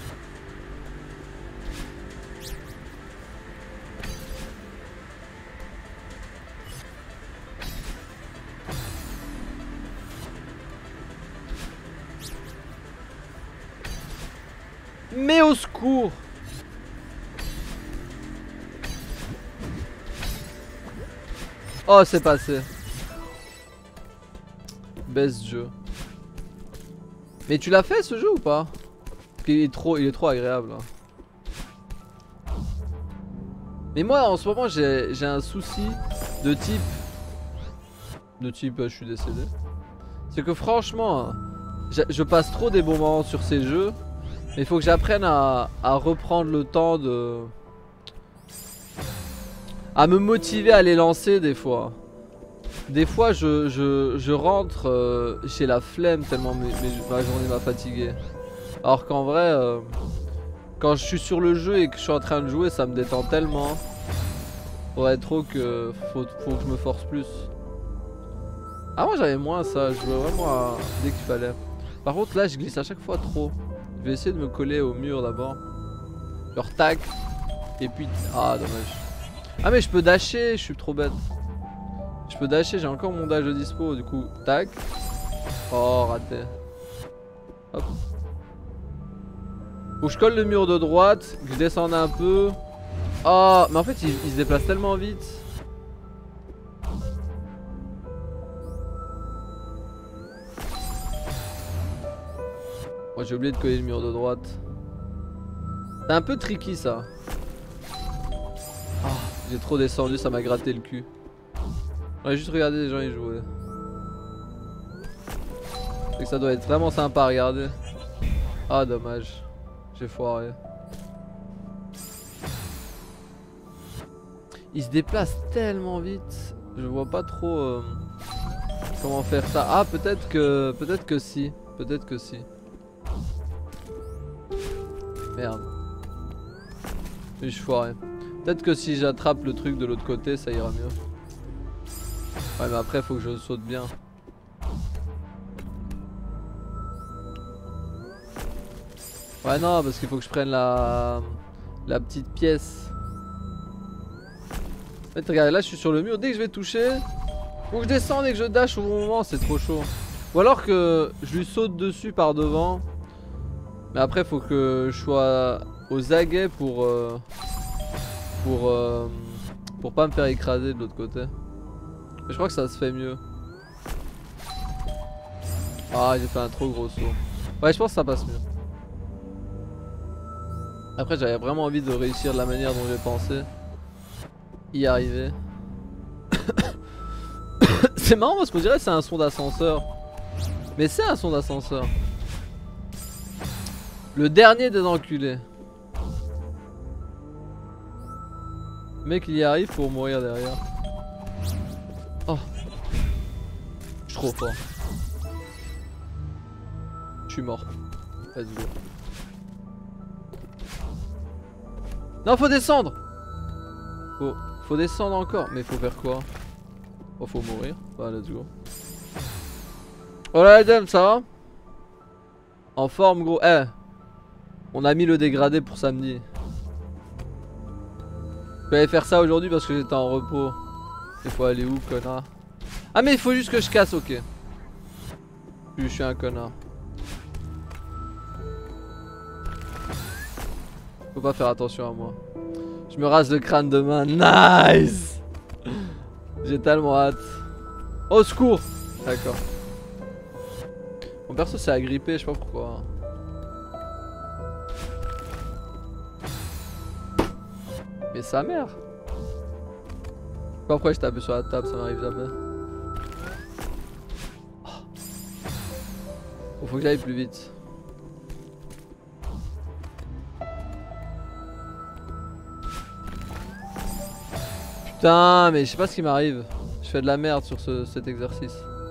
Mais au secours. Oh, c'est passé. Best jeu. Mais tu l'as fait ce jeu ou pas? Il est trop, il est trop agréable. Hein. Mais moi en ce moment j'ai un souci de type... De type euh, je suis décédé. C'est que franchement, je, je passe trop des bons moments sur ces jeux. Mais il faut que j'apprenne à, à reprendre le temps de... à me motiver à les lancer des fois. Des fois je, je, je rentre, euh, j'ai la flemme tellement mes, mes, ma journée m'a fatigué. Alors qu'en vrai, euh, Quand je suis sur le jeu et que je suis en train de jouer, ça me détend tellement. Faudrait trop que... Faut, faut que je me force plus. Ah moi j'avais moins ça, je jouais vraiment à... dès qu'il fallait. Par contre là je glisse à chaque fois trop. Je vais essayer de me coller au mur d'abord. Genre tac. Et puis... Ah dommage. Ah mais je peux dasher, je suis trop bête. Je peux dasher, j'ai encore mon dash de dispo, du coup tac. Oh raté. Hop. Faut que je colle le mur de droite, que je descende un peu. Oh mais en fait il, il se déplace tellement vite. Moi j'ai oublié de coller le mur de droite. C'est un peu tricky ça. Oh, j'ai trop descendu, ça m'a gratté le cul. J'aurais juste regardé les gens y jouer. Et que ça doit être vraiment sympa à regarder. Ah dommage. J'ai foiré. Il se déplace tellement vite. Je vois pas trop euh, comment faire ça. Ah peut-être que peut-être que si. Peut-être que si. Merde. Oui, je foiré. Peut-être que si j'attrape le truc de l'autre côté, ça ira mieux. Ouais mais après faut que je saute bien. Ouais non parce qu'il faut que je prenne la la petite pièce. En fait regarde là je suis sur le mur, dès que je vais toucher, faut que je descende et que je dash au bon moment, c'est trop chaud. Ou alors que je lui saute dessus par devant. Mais après faut que je sois aux aguets pour euh, pour euh, pour pas me faire écraser de l'autre côté. Mais je crois que ça se fait mieux. Ah j'ai fait un trop gros saut. Ouais je pense que ça passe mieux. Après j'avais vraiment envie de réussir de la manière dont j'ai pensé. Y arriver. C'est marrant parce qu'on dirait que c'est un son d'ascenseur. Mais c'est un son d'ascenseur. Le dernier des enculés. Le mec il y arrive pour mourir derrière. Oh. Je suis trop fort. Je suis mort. Let's go. Non faut descendre. Faut, faut descendre encore. Mais faut faire quoi? Oh faut mourir. Bah let's go. Oh là Adam ça va? En forme gros. Eh on a mis le dégradé pour samedi. Je vais aller faire ça aujourd'hui parce que j'étais en repos. Il faut aller où connard? Ah mais il faut juste que je casse, ok. Je suis un connard. Faut pas faire attention à moi. Je me rase le crâne demain. Nice. J'ai tellement hâte. Au secours. D'accord. Mon perso s'est agrippé, je sais pas pourquoi. Mais sa mère. Je sais pas pourquoi je tape sur la table, ça m'arrive jamais. Oh. Faut que j'aille plus vite. Putain, mais je sais pas ce qui m'arrive. Je fais de la merde sur ce, cet exercice.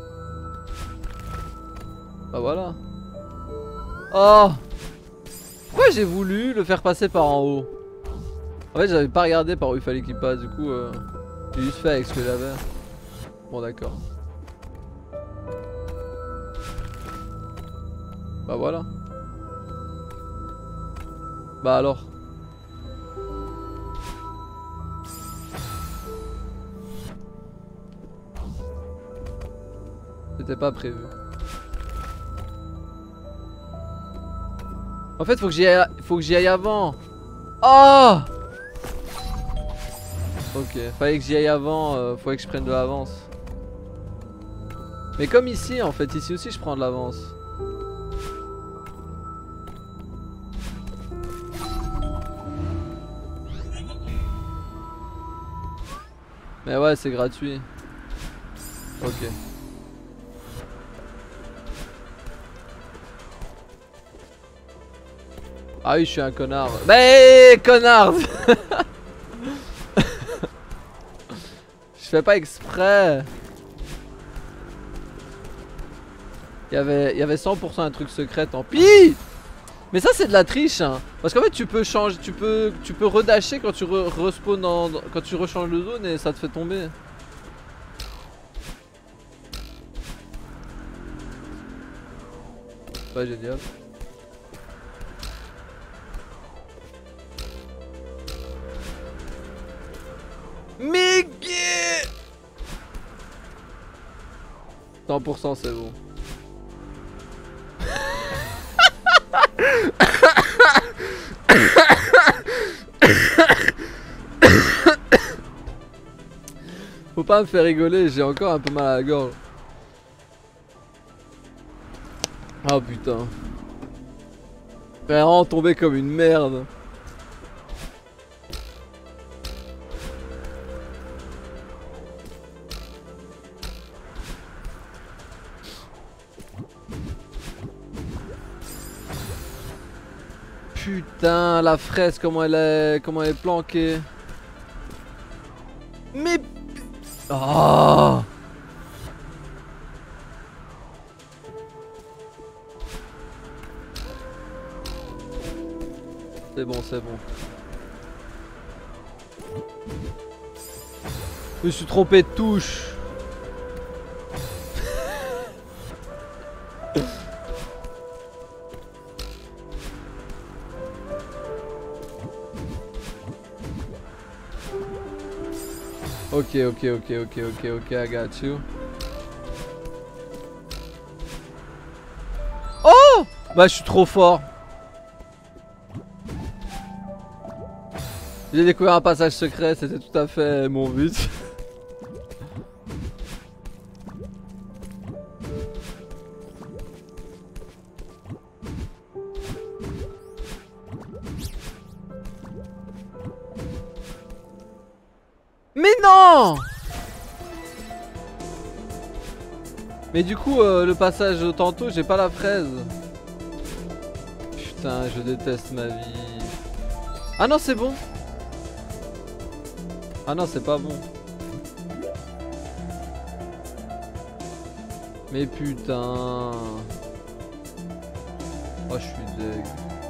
Bah voilà. Oh. Pourquoi j'ai voulu le faire passer par en haut? En fait j'avais pas regardé par où il fallait qu'il passe, du coup euh, j'ai juste fait avec ce que j'avais. Bon d'accord. Bah voilà. Bah alors. C'était pas prévu. En fait faut que j'y aille, faut que j'y aille avant. Oh. Ok, fallait que j'y aille avant, euh, fallait que je prenne de l'avance. Mais comme ici en fait, ici aussi je prends de l'avance. Mais ouais c'est gratuit. Ok. Ah oui je suis un connard. Mais connard. Je fais pas exprès. Il y avait, il y avait cent pour cent un truc secret, tant pis. Mais ça c'est de la triche hein. Parce qu'en fait tu peux changer, tu peux tu peux redasher quand tu re respawn dans, dans, quand tu rechanges de zone et ça te fait tomber. Pas génial. Mais cent pour cent c'est bon. Faut pas me faire rigoler, j'ai encore un peu mal à la gorge. Oh putain. Vraiment tombé comme une merde. Putain, la fraise, comment elle est, comment elle est planquée. Mais... Oh. C'est bon, c'est bon. Je me suis trompé de touche. Ok, ok, ok, ok, ok, ok, I got you. Oh! Bah, je suis trop fort. J'ai découvert un passage secret, c'était tout à fait mon but. Mais non! Mais du coup, euh, le passage tantôt, j'ai pas la fraise. Putain, je déteste ma vie. Ah non, c'est bon. Ah non, c'est pas bon. Mais putain. Oh, je suis deg.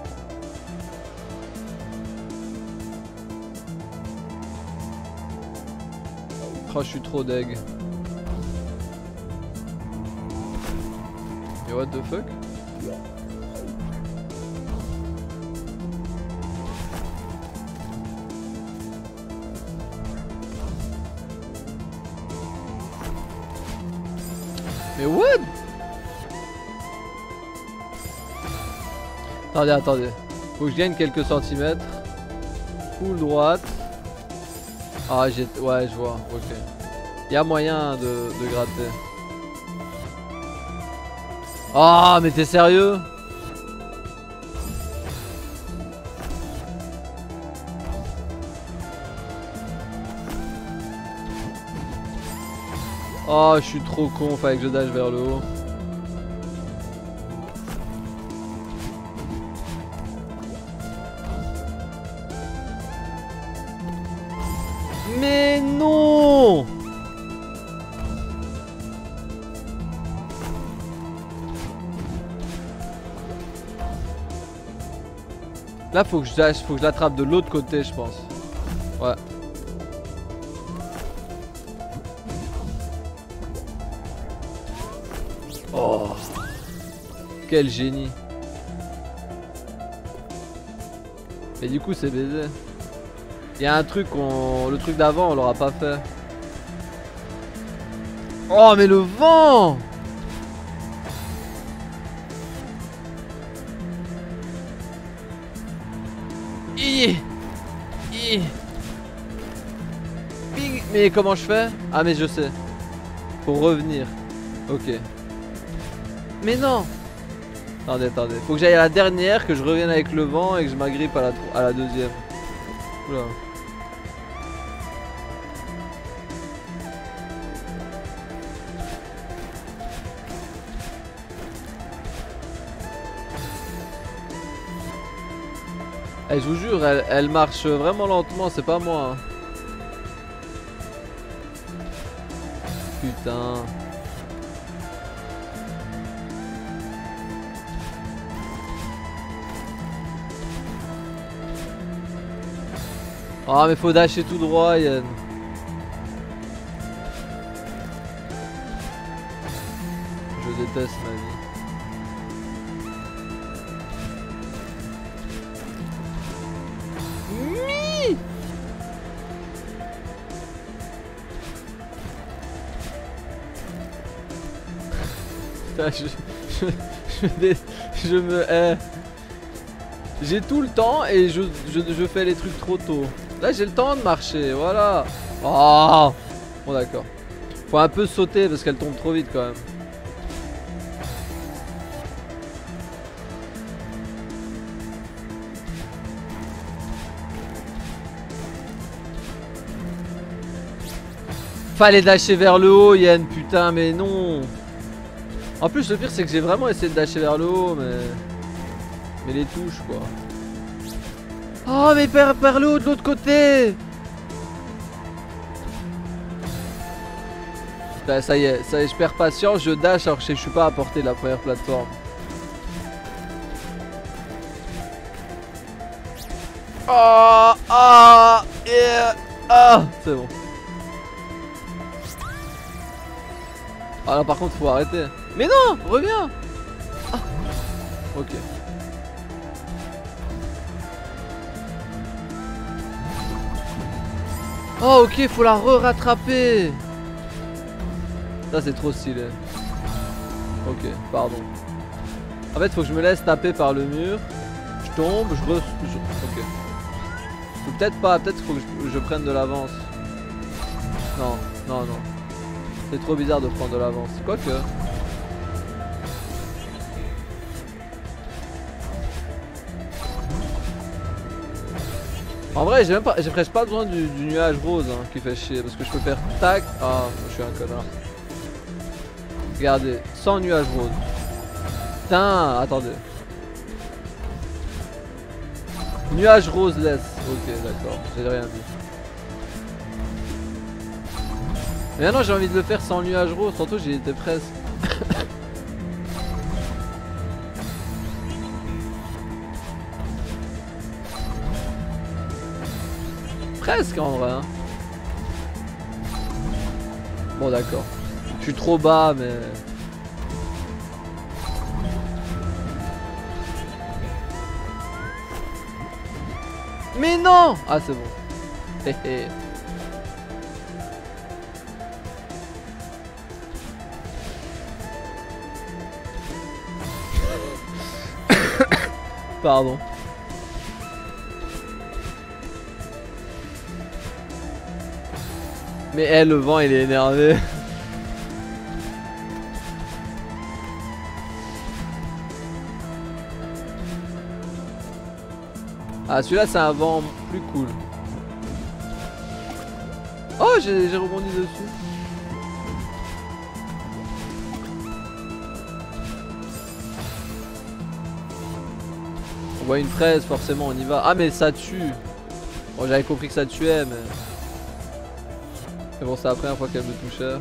Oh, je suis trop deg. Et what the fuck? Mais what? Attendez, attendez. Faut que je gagne quelques centimètres. Full droite. Ah, j'ai... Ouais, je vois. Ok. Il y a moyen de, de gratter. Ah, mais t'es sérieux? Oh, je suis trop con, fallait que je dash vers le haut. Mais non! Là, faut que je dash, faut que je l'attrape de l'autre côté, je pense. Ouais. Oh, quel génie. Et du coup c'est baisé. Il y a un truc, on... le truc d'avant on l'aura pas fait. Oh mais le vent. I... I... Bing. Mais comment je fais? Ah mais je sais. Faut revenir. Ok. Mais non! Attendez, attendez. Faut que j'aille à la dernière, que je revienne avec le vent et que je m'agrippe à la, à la deuxième. Oula. Eh, je vous jure, elle, elle marche vraiment lentement, c'est pas moi. Hein. Putain. Oh mais faut dasher tout droit Yann. Je déteste ma vie. Mi Putain, je, je, je, dé, je me hais. J'ai tout le temps et je, je, je fais les trucs trop tôt. Là j'ai le temps de marcher, voilà. Oh bon d'accord. Faut un peu sauter parce qu'elle tombe trop vite quand même. Fallait dasher vers le haut Yann, putain mais non. En plus le pire c'est que j'ai vraiment essayé de dasher vers le haut mais... Mais les touches quoi. Oh mais par, par le haut de l'autre côté. Bah, ça y est, ça y est, je perds patience, je dash alors que je, je suis pas à portée de la première plateforme. Oh, ah, yeah, ah, c'est bon. Ah là par contre faut arrêter. Mais non, reviens. Ah. Ok. Oh ok, faut la re-rattraper. Ça c'est trop stylé. Ok, pardon. En fait faut que je me laisse taper par le mur. Je tombe, je re... Je... Ok. Ou peut-être pas, peut-être qu'il faut que je, je prenne de l'avance. Non, non, non. C'est trop bizarre de prendre de l'avance. Quoique. En vrai j'ai même pas, j'ai presque pas besoin du, du nuage rose hein, qui fait chier. Parce que je peux faire tac. Ah, je suis un connard. Regardez, sans nuage rose. Putain, attendez. Nuage rose laisse. Ok, d'accord, j'ai rien dit. Mais maintenant j'ai envie de le faire sans nuage rose, tantôt j'y étais presque. Presque en vrai hein. Bon d'accord. Je suis trop bas mais... Mais non. Ah c'est bon. Hé hé. Pardon. Mais elle, le vent il est énervé. Ah celui-là c'est un vent plus cool. Oh j'ai rebondi dessus. On voit une fraise forcément on y va. Ah mais ça tue. Bon j'avais compris que ça tuait mais... Mais bon c'est la première fois qu'elle me touchait.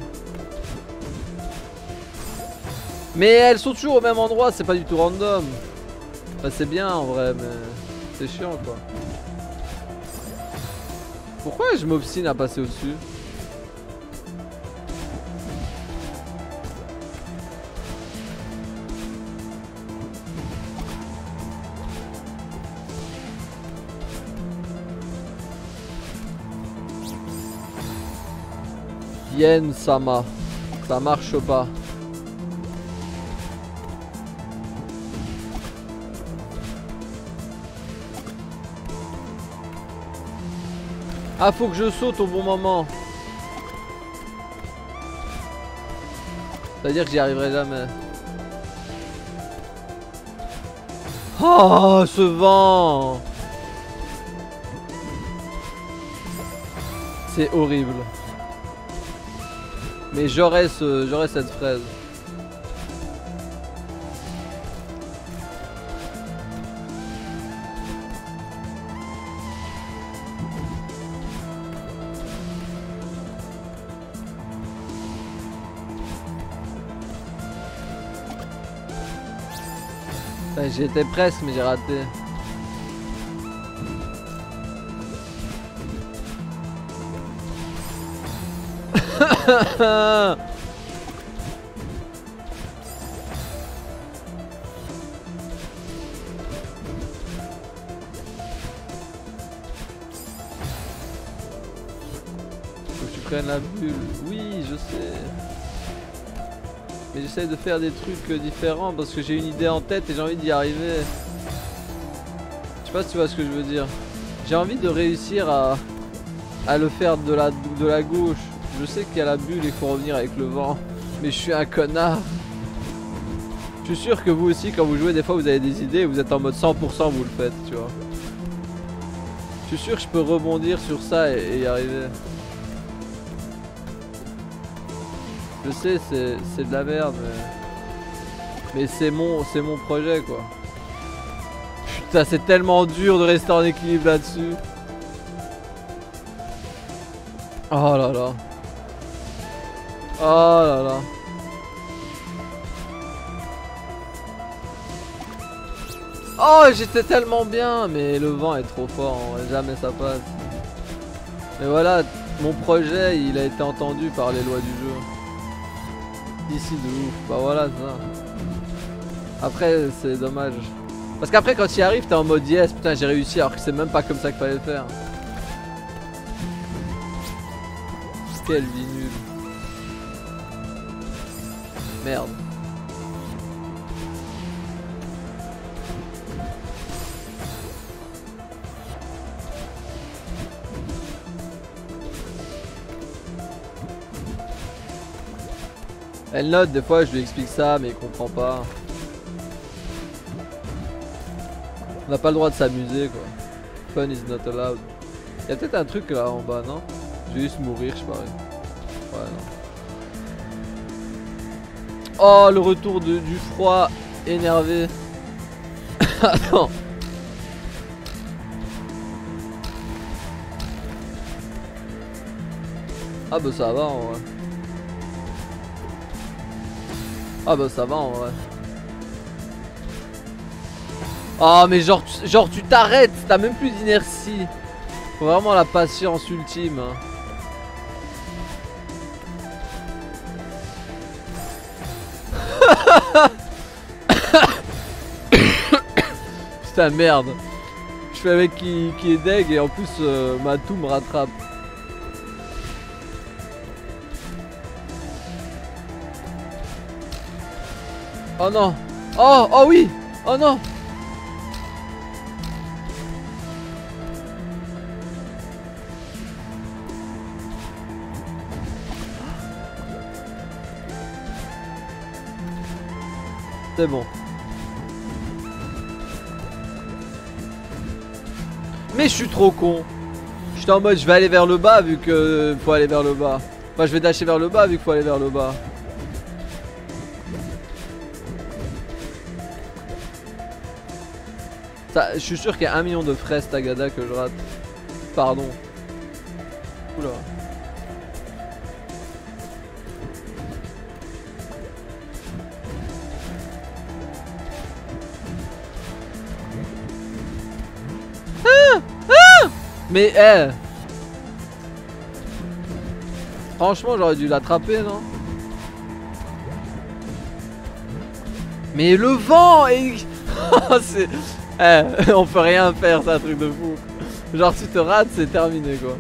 Mais elles sont toujours au même endroit, c'est pas du tout random. Bah c'est bien en vrai mais... C'est chiant quoi. Pourquoi je m'obstine à passer au-dessus? Yen Sama. Ça marche pas. Ah faut que je saute au bon moment. C'est-à-dire que j'y arriverai jamais. Oh ce vent. C'est horrible. Mais j'aurais ce, j'aurais cette fraise. J'y étais presque mais j'ai raté. Faut que tu prennes la bulle. Oui, je sais. Mais j'essaye de faire des trucs différents parce que j'ai une idée en tête et j'ai envie d'y arriver. Je sais pas si tu vois ce que je veux dire. J'ai envie de réussir à, à le faire de la, de la gauche. Je sais qu'il y a la bulle et qu'il faut revenir avec le vent. Mais je suis un connard. Je suis sûr que vous aussi, quand vous jouez, des fois vous avez des idées et vous êtes en mode cent pour cent vous le faites, tu vois. Je suis sûr que je peux rebondir sur ça et, et y arriver. Je sais, c'est de la merde, mais, mais c'est mon, c'est mon projet, quoi. Putain, c'est tellement dur de rester en équilibre là-dessus. Oh là là. Oh là là. Oh, j'étais tellement bien, mais le vent est trop fort, en vrai, jamais ça passe. Mais voilà, mon projet, il a été entendu par les lois du jeu. D'ici de ouf, bah voilà ça. Après c'est dommage. Parce qu'après quand tu y arrives t'es en mode yes, putain j'ai réussi alors que c'est même pas comme ça qu'il fallait le faire. Quelle vie nulle. Merde. Elle note, des fois je lui explique ça mais il comprend pas. On n'a pas le droit de s'amuser quoi. Fun is not allowed. Il y a peut-être un truc là en bas, non? Je vais juste mourir, je parie. Ouais, non. Oh, le retour de, du froid énervé. Attends. Ah bah ça va en vrai. Ah bah ça va en vrai. Oh mais genre, genre tu t'arrêtes, t'as même plus d'inertie. Faut vraiment la patience ultime. Hein. Putain merde. Je fais un mec qui, qui est deg et en plus euh, ma toux me rattrape. Oh non. Oh, oh oui. Oh non. C'est bon. Mais je suis trop con. J'étais en mode je vais aller vers le bas vu que faut aller vers le bas. Enfin je vais dasher vers le bas vu qu'il faut aller vers le bas. Ça, je suis sûr qu'il y a un million de fraises Tagada que je rate. Pardon. Oula. Ah ah Mais eh hey. Franchement j'aurais dû l'attraper non? Mais le vent et... c'est... Eh, on peut rien faire, c'est un truc de fou. Genre si tu te rates, c'est terminé quoi.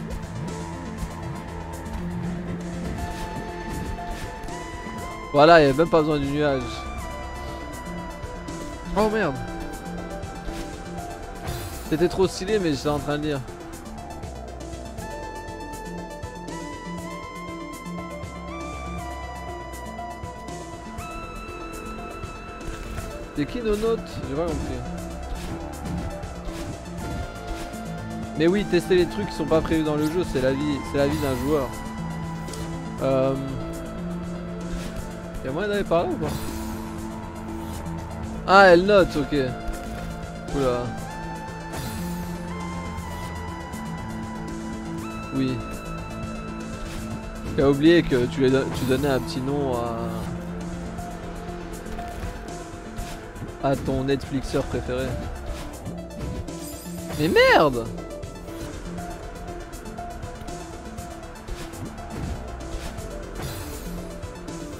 Voilà, il n'y a même pas besoin du nuage. Oh merde. C'était trop stylé mais j'étais en train de lire. C'est qui nos notes? J'ai pas compris. Mais oui, tester les trucs qui sont pas prévus dans le jeu, c'est la vie, c'est la vie d'un joueur. Euh... Y'a moyen d'aller par là ou pas? Ah, elle note, ok. Oula. Oui. J'ai oublié que tu, les don tu donnais un petit nom à... à ton Netflixeur préféré. Mais merde!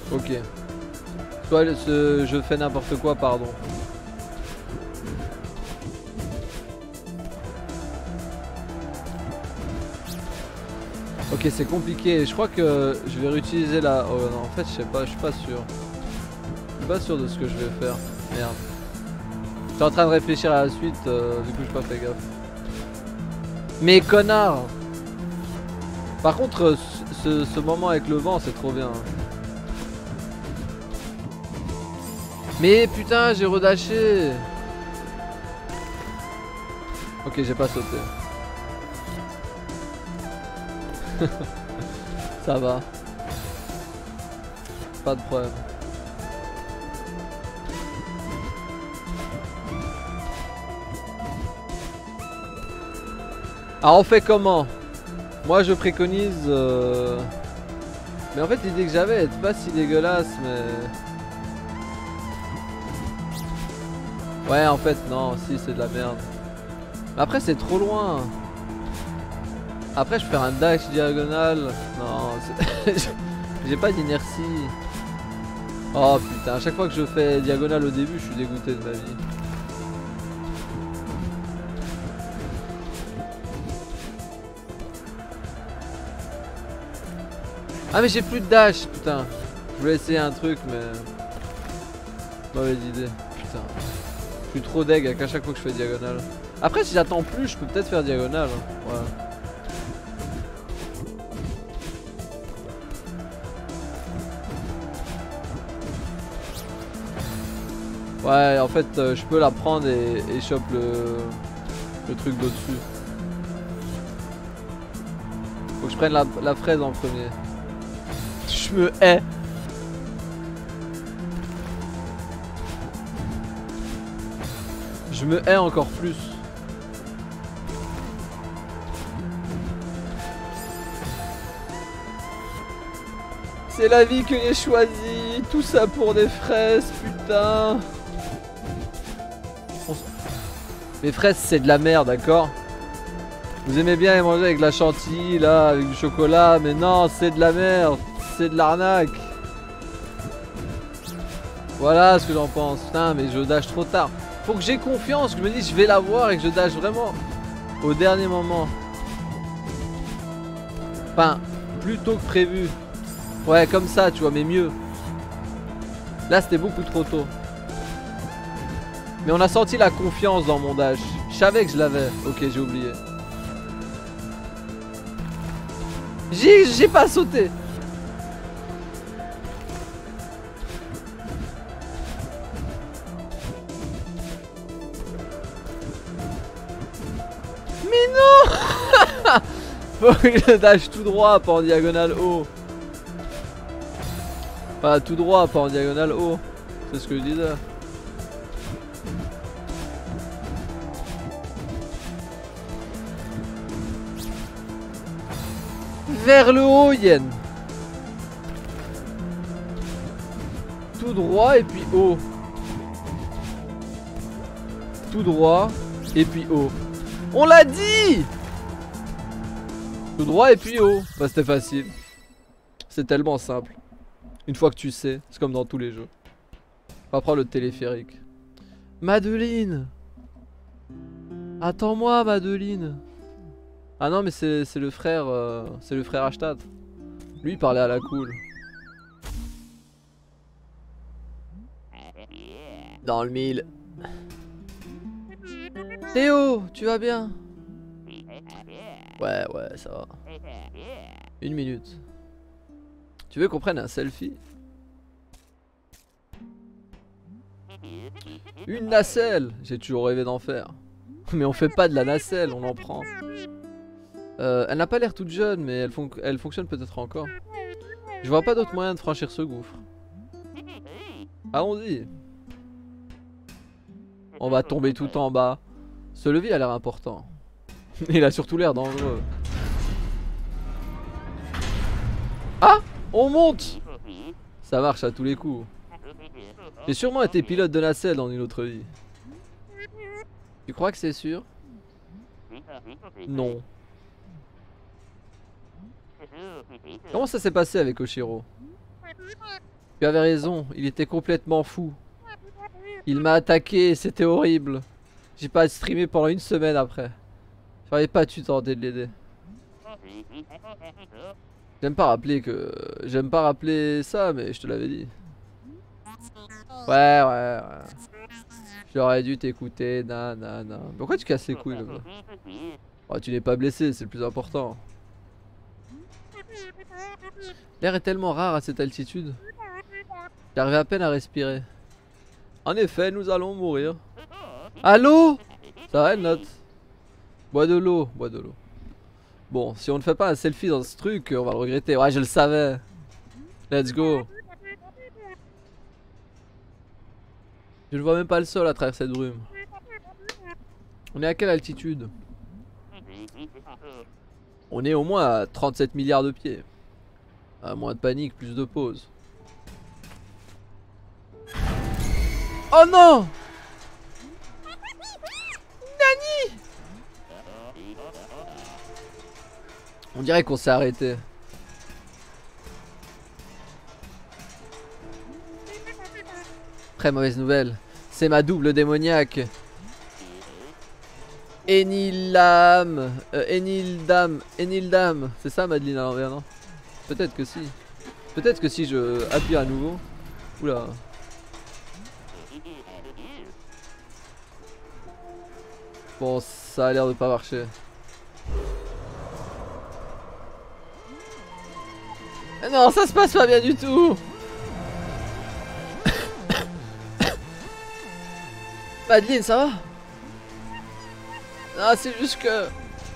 Ok. Soit ce, je fais n'importe quoi, pardon. Ok, c'est compliqué. Je crois que je vais réutiliser la... Oh non, en fait, je sais pas, je suis pas sûr. Je suis pas sûr de ce que je vais faire. Merde. J'étais en train de réfléchir à la suite, euh, du coup, j'ai pas fait gaffe. Mais connard! Par contre, ce, ce moment avec le vent, c'est trop bien. Mais putain, j'ai redashé. Ok, j'ai pas sauté. Ça va. Pas de problème. Alors on fait comment? Moi je préconise euh... mais en fait l'idée que j'avais est pas si dégueulasse, mais... Ouais en fait non, si c'est de la merde. Mais après c'est trop loin. Après je fais un dash diagonal. Non, j'ai pas d'inertie. Oh putain, à chaque fois que je fais diagonale au début je suis dégoûté de ma vie. Ah mais j'ai plus de dash, putain. Je voulais essayer un truc mais... Mauvaise idée, putain. Je suis trop deg à chaque fois que je fais diagonale. Après si j'attends plus je peux peut-être faire diagonale. Ouais. Ouais en fait euh, je peux la prendre et, et chope le, le truc d'au-dessus. Faut que je prenne la, la fraise en premier. Je me hais. Je me hais encore plus. C'est la vie que j'ai choisie. Tout ça pour des fraises, putain. Les fraises c'est de la merde, d'accord? Vous aimez bien les manger avec de la chantilly, là, avec du chocolat, mais non, c'est de la merde. C'est de l'arnaque. Voilà ce que j'en pense. Putain mais je dash trop tard. Faut que j'ai confiance, que je me dise je vais l'avoir et que je dash vraiment au dernier moment. Enfin, plus tôt que prévu. Ouais comme ça tu vois, mais mieux. Là c'était beaucoup trop tôt. Mais on a senti la confiance dans mon dash. Je savais que je l'avais. Ok, j'ai oublié. J'ai j'ai pas sauté. Mais non. Faut que je dash tout droit, pas en diagonale haut. Pas tout droit, pas en diagonale haut. C'est ce que je disais. Vers le haut, Yen. Tout droit et puis haut. Tout droit et puis haut. On l'a dit. Tout droit et puis haut. Bah c'était facile. C'est tellement simple. Une fois que tu sais, c'est comme dans tous les jeux. On va prendre le téléphérique. Madeline. Attends-moi, Madeline. Ah non mais c'est le frère euh, c'est le frère Ashtad. Lui il parlait à la cool. Dans le mille. Théo, tu vas bien? Ouais ouais ça va. Une minute. Tu veux qu'on prenne un selfie? Une nacelle. J'ai toujours rêvé d'en faire. Mais on fait pas de la nacelle, on en prend. Euh, elle n'a pas l'air toute jeune, mais elle, fon elle fonctionne peut-être encore. Je vois pas d'autre moyen de franchir ce gouffre. Allons-y. On va tomber tout en bas. Ce levier a l'air important. Il a surtout l'air dangereux. Ah! On monte! Ça marche à tous les coups. J'ai sûrement été pilote de nacelle dans une autre vie. Tu crois que c'est sûr? Non. Comment ça s'est passé avec Oshiro? Tu avais raison, il était complètement fou. Il m'a attaqué et c'était horrible. J'ai pas streamé pendant une semaine après. J'aurais pas dû tenter de l'aider. J'aime pas rappeler que... J'aime pas rappeler ça, mais je te l'avais dit. Ouais, ouais, ouais. J'aurais dû t'écouter, nanana. Pourquoi tu casses les couilles comme ça? Oh, tu n'es pas blessé, c'est le plus important. L'air est tellement rare à cette altitude. J'arrive à peine à respirer. En effet, nous allons mourir. Allô? Ça va, elle note. Bois de l'eau, bois de l'eau. Bon, si on ne fait pas un selfie dans ce truc, on va le regretter. Ouais, je le savais. Let's go. Je ne vois même pas le sol à travers cette brume. On est à quelle altitude? On est au moins à trente-sept milliards de pieds. À moins de panique, plus de pause. Oh non! Nani! On dirait qu'on s'est arrêté. Très mauvaise nouvelle. C'est ma double démoniaque. Enilam. Euh, Enildam. Enildam. C'est ça Madeline à l'envers, non? Peut-être que si. Peut-être que si je appuie à nouveau. Oula. Bon, ça a l'air de pas marcher. Non, ça se passe pas bien du tout. Madeline, ça va? Non, c'est juste que...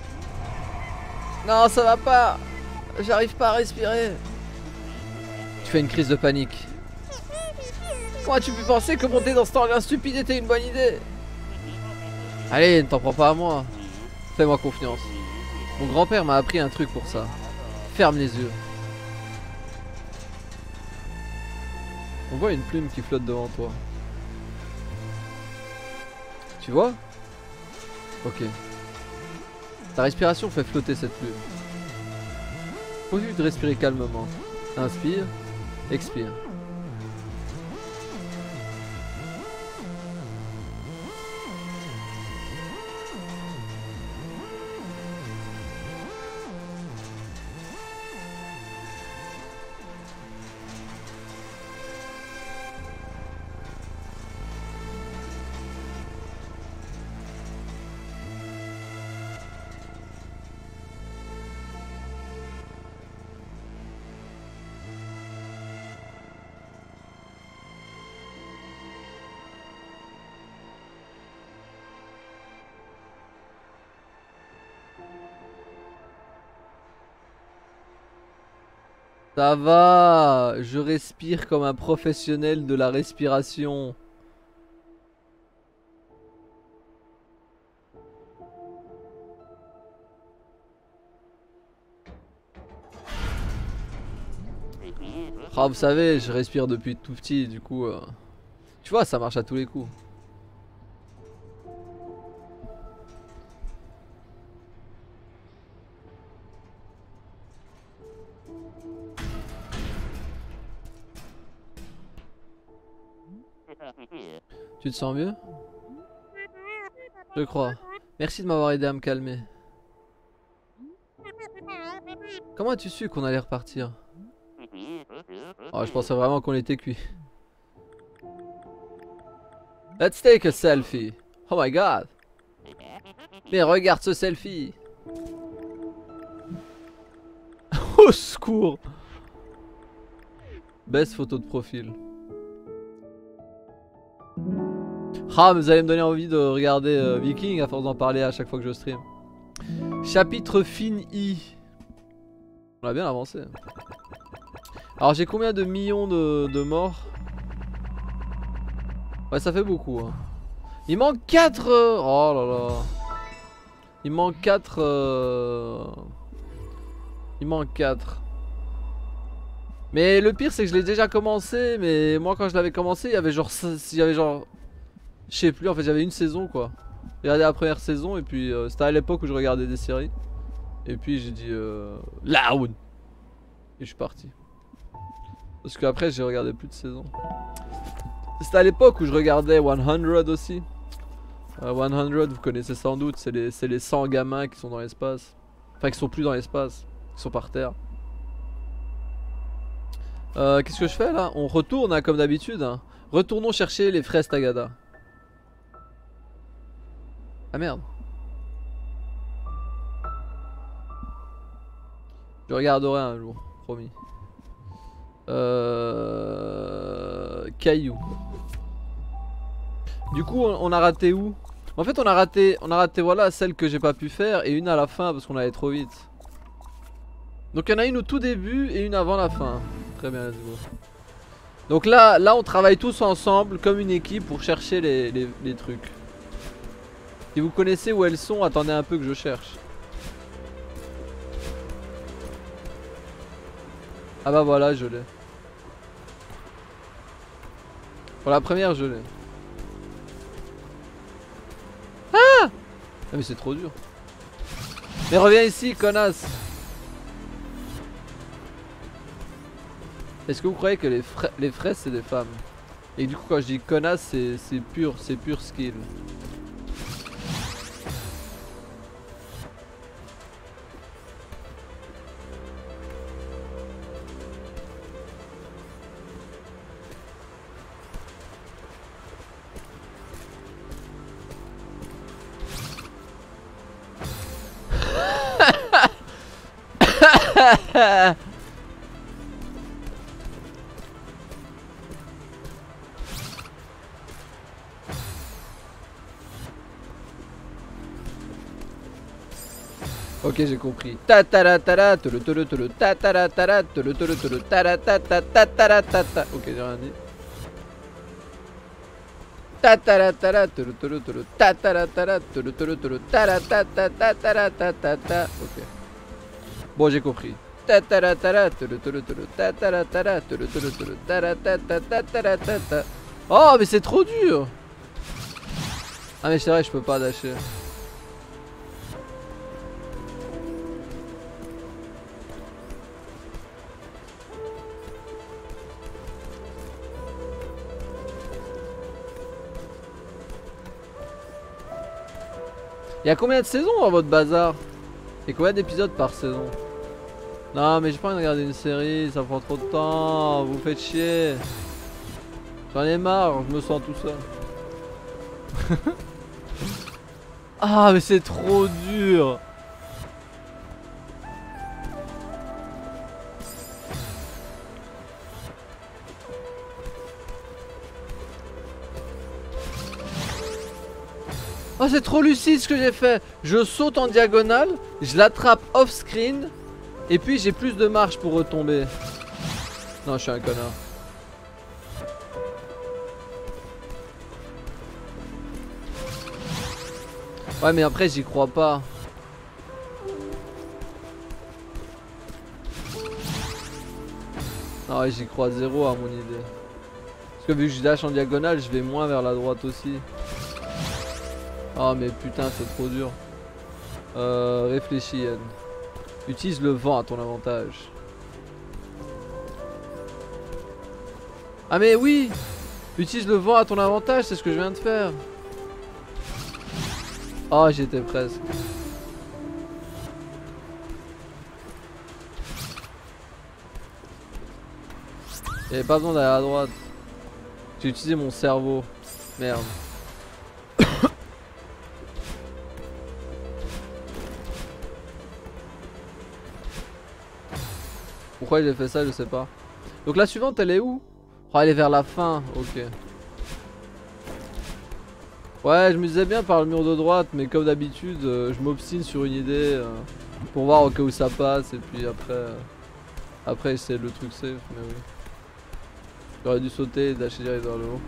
Non, ça va pas. J'arrive pas à respirer. Tu fais une crise de panique. Comment as-tu pu penser que monter dans cet engin stupide était une bonne idée? Allez, ne t'en prends pas à moi. Fais-moi confiance. Mon grand-père m'a appris un truc pour ça. Ferme les yeux. On voit une plume qui flotte devant toi. Tu vois? Ok. Ta respiration fait flotter cette plume. Continue de respirer calmement. Inspire, expire. Ça va, je respire comme un professionnel de la respiration. Ah, vous savez, je respire depuis tout petit, du coup, euh, tu vois, ça marche à tous les coups. Tu te sens mieux? Je crois. Merci de m'avoir aidé à me calmer. Comment as-tu su qu'on allait repartir? Oh, je pensais vraiment qu'on était cuit. Let's take a selfie. Oh my god. Mais regarde ce selfie. Au secours. Best photo de profil. Ah, mais vous allez me donner envie de regarder euh, Viking à force d'en parler à chaque fois que je stream. Chapitre fini. On a bien avancé. Alors j'ai combien de millions de, de morts? Ouais, ça fait beaucoup, hein. Il manque quatre euh... Oh là là. Il manque quatre euh... Il manque quatre. Mais le pire c'est que je l'ai déjà commencé. Mais moi quand je l'avais commencé il y avait genre il y avait genre je sais plus, en fait j'avais une saison quoi. J'ai regardé la première saison et puis euh, c'était à l'époque où je regardais des séries. Et puis j'ai dit euh, Loud. Et je suis parti. Parce qu'après j'ai regardé plus de saisons. C'était à l'époque où je regardais cent aussi. Euh, cent, vous connaissez sans doute, c'est les, les cent gamins qui sont dans l'espace. Enfin qui sont plus dans l'espace, qui sont par terre. Euh, Qu'est-ce que je fais là? On retourne hein, comme d'habitude. Hein. Retournons chercher les fraises Tagada. Ah merde. Je regarderai un jour, promis. Euh... Caillou. Du coup on, on a raté où? En fait on a raté, on a raté voilà celle que j'ai pas pu faire et une à la fin parce qu'on allait trop vite. Donc il y en a une au tout début et une avant la fin. Très bien, let's go. Donc là, là on travaille tous ensemble comme une équipe pour chercher les, les, les trucs. Si vous connaissez où elles sont, attendez un peu que je cherche. Ah bah voilà, je l'ai. Pour la première, je l'ai. Ah! Ah mais c'est trop dur. Mais reviens ici, connasse. Est-ce que vous croyez que les, fra les fraises c'est des femmes? Et du coup quand je dis connasse c'est pur, c'est pur skill. Ok, j'ai compris. Ta ta ta ta ta ta ta ta ta ta ta ta ta ta ta. Ok, j'ai rien dit. Ta ta ta ta ta ta ta ta ta ta ta. Ok. Bon, j'ai compris. Ta ta ta ta ta ta ta. Oh, mais c'est trop dur. Ah, mais c'est vrai, je peux pas dasher. Il y a combien de saisons dans votre bazar? Et combien d'épisodes par saison? Non mais j'ai pas envie de regarder une série, ça prend trop de temps, vous faites chier. J'en ai marre, je me sens tout seul. Ah mais c'est trop dur. Oh c'est trop lucide ce que j'ai fait. Je saute en diagonale, je l'attrape off screen et puis j'ai plus de marge pour retomber. Non je suis un connard. Ouais mais après j'y crois pas. Non ouais, j'y crois zéro à mon idée. Parce que vu que je dash en diagonale je vais moins vers la droite aussi. Oh mais putain c'est trop dur. Euh, réfléchis Yann. Utilise le vent à ton avantage. Ah mais oui. Utilise le vent à ton avantage, c'est ce que je viens de faire. Oh j'étais presque. Il n'y avait pas besoin d'aller à droite. J'ai utilisé mon cerveau. Merde. Pourquoi j'ai fait ça, je sais pas. Donc la suivante, elle est où? Oh, elle est vers la fin, ok. Ouais, je me disais bien par le mur de droite, mais comme d'habitude, euh, je m'obstine sur une idée euh, pour voir au cas où ça passe, et puis après, euh, après c'est le truc safe, mais oui. J'aurais dû sauter et dasher direct vers le haut.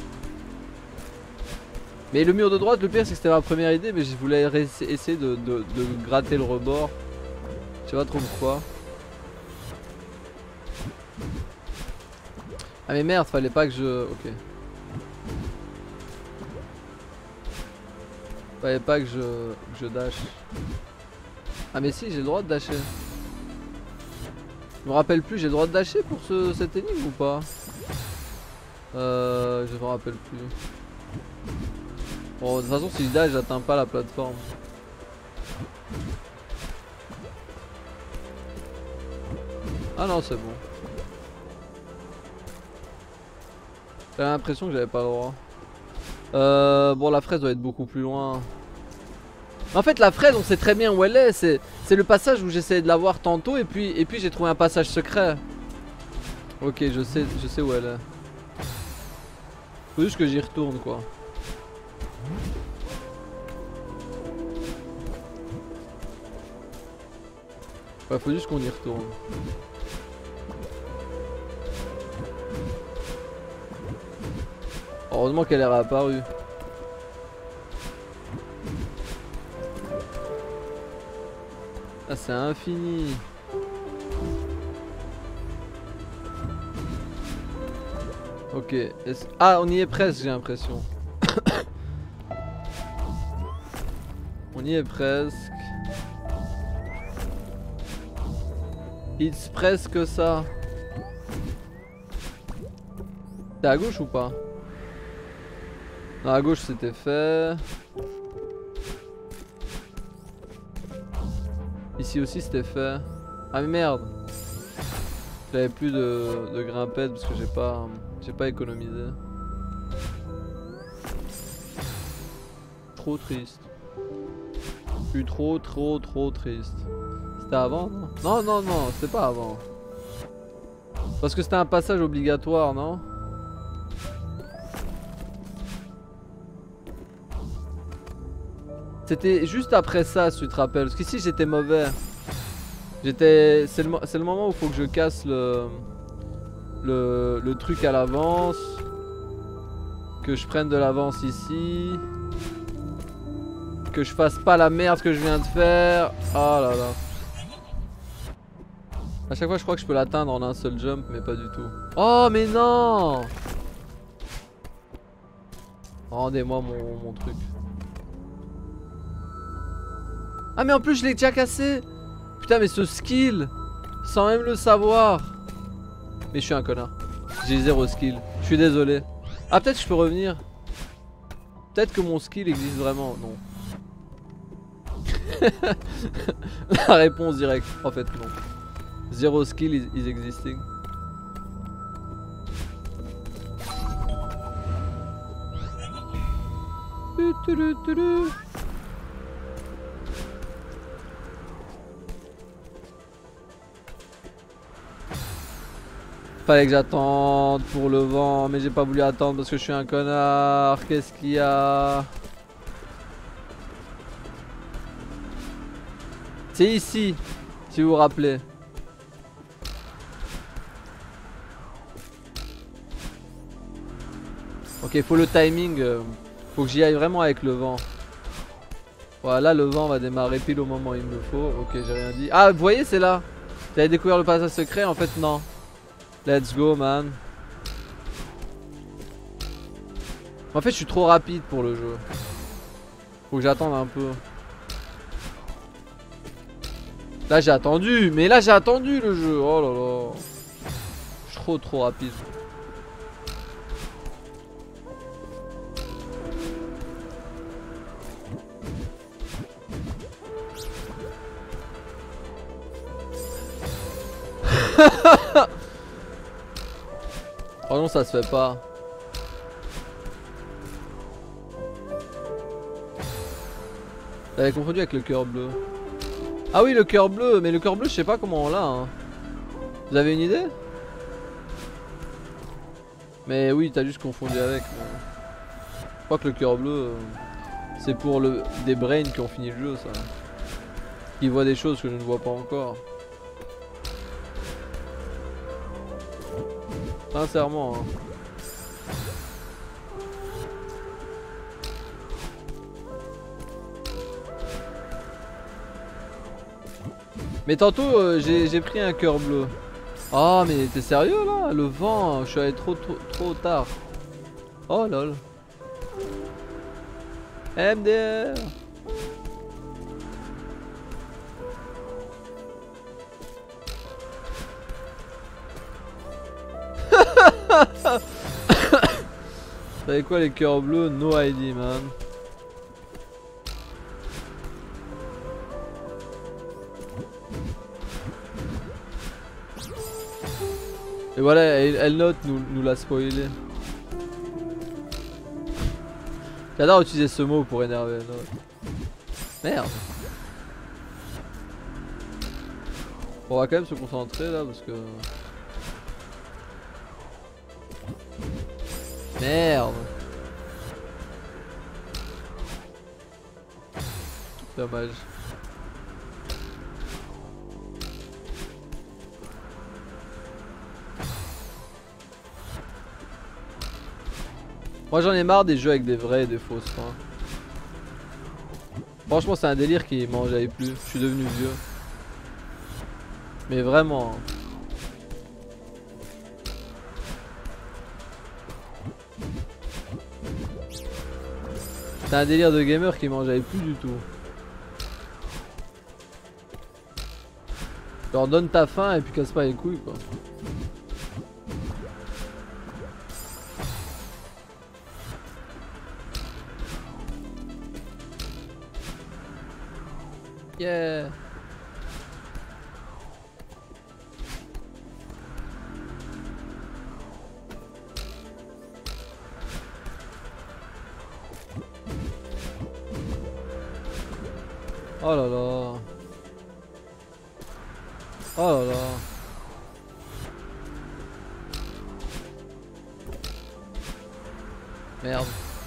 Mais le mur de droite, le pire, c'est que c'était ma première idée, mais je voulais essayer de, de, de gratter le rebord. Je sais pas trop pourquoi. Ah mais merde, fallait pas que je... Ok. Fallait pas que je, que je dash. Ah mais si, j'ai le droit de dasher. Je me rappelle plus, j'ai le droit de dasher pour ce, cette énigme ou pas? Euh, je me rappelle plus. Bon, de toute façon, si je dash, j'atteins pas la plateforme. Ah non, c'est bon. J'avais l'impression que j'avais pas le droit. Euh, bon, la fraise doit être beaucoup plus loin. En fait, la fraise, on sait très bien où elle est. C'est le passage où j'essayais de la voir tantôt et puis, et puis j'ai trouvé un passage secret. Ok, je sais, je sais où elle est. Faut juste que j'y retourne, quoi. Ouais, faut juste qu'on y retourne. Heureusement qu'elle est réapparue. Ah, c'est infini. Ok. Ah, on y est presque, j'ai l'impression. On y est presque. It's presque ça. T'es à gauche ou pas? Non, à gauche c'était fait. Ici aussi c'était fait. Ah mais merde. J'avais plus de, de grimpette parce que j'ai pas j'ai pas économisé. Trop triste. Je suis trop trop trop triste. C'était avant non? Non non non, c'était pas avant. Parce que c'était un passage obligatoire, non? C'était juste après ça, si tu te rappelles. Parce qu'ici j'étais mauvais. J'étais. C'est le, le moment où il faut que je casse le. Le, le truc à l'avance. Que je prenne de l'avance ici. Que je fasse pas la merde que je viens de faire. Oh là là. A chaque fois je crois que je peux l'atteindre en un seul jump, mais pas du tout. Oh mais non. Rendez-moi mon, mon truc. Ah mais en plus je l'ai déjà cassé. Putain mais ce skill, sans même le savoir. Mais je suis un connard. J'ai zéro skill. Je suis désolé. Ah peut-être que je peux revenir. Peut-être que mon skill existe vraiment. Non. La réponse directe. En fait non. Zéro skill is, is existing. Tu, tu, tu, tu, tu. Fallait que j'attende pour le vent, mais j'ai pas voulu attendre parce que je suis un connard. Qu'est-ce qu'il y a? C'est ici, si vous vous rappelez. Ok, faut le timing. euh, Faut que j'y aille vraiment avec le vent. Voilà, le vent va démarrer pile au moment où il me le faut. Ok, j'ai rien dit. Ah, vous voyez, c'est là. T'avais découvert le passage secret, en fait, non. Let's go, man. En fait, je suis trop rapide pour le jeu. Faut que j'attende un peu. Là, j'ai attendu. Mais là, j'ai attendu le jeu. Oh là là. Je suis trop, trop rapide. Oh non, ça se fait pas. J'avais confondu avec le cœur bleu. Ah oui, le cœur bleu, mais le cœur bleu, je sais pas comment on l'a. Hein. Vous avez une idée? Mais oui, t'as juste confondu avec. Mais... Je crois que le cœur bleu, euh, c'est pour le... des brains qui ont fini le jeu, ça. Qui voient des choses que je ne vois pas encore. Sincèrement. Hein. Mais tantôt euh, j'ai pris un cœur bleu. Oh mais t'es sérieux là? Le vent, je suis allé trop trop, trop tard. Oh lol. M D R. T'avais quoi les cœurs bleus? No idea man. Et voilà, elle, elle note nous, nous l'a spoilé. J'adore utiliser ce mot pour énerver. Note. Merde. On va quand même se concentrer là parce que... Merde. Dommage. Moi j'en ai marre des jeux avec des vrais et des fausses fins. Franchement c'est un délire qui m'en j'avais plus. Je suis devenu vieux. Mais vraiment. C'est un délire de gamer qui m'en j'avais plus du tout. Genre donne ta faim et puis casse pas les couilles quoi. Yeah. Oh là là. Oh là là. Merde.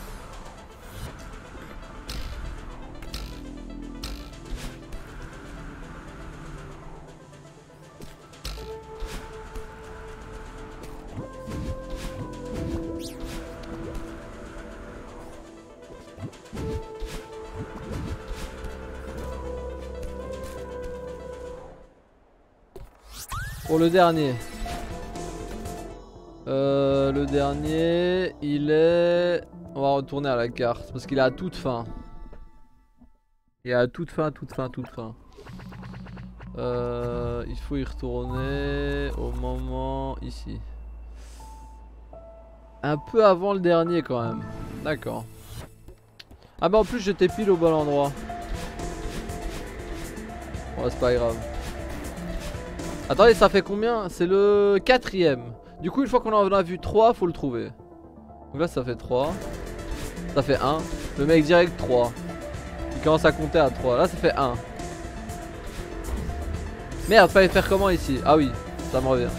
Pour le dernier. Euh, le dernier, il est... On va retourner à la carte parce qu'il est à toute fin. Il est à toute fin, toute fin, toute fin. Euh, il faut y retourner au moment ici. Un peu avant le dernier quand même. D'accord. Ah bah en plus j'étais pile au bon endroit. Bon, c'est pas grave. Attendez, ça fait combien? C'est le quatrième. Du coup, une fois qu'on en a vu trois, faut le trouver. Donc là, ça fait trois. Ça fait un. Le mec direct trois. Il commence à compter à trois. Là, ça fait un. Merde, fallait faire comment ici? Ah oui, ça me revient.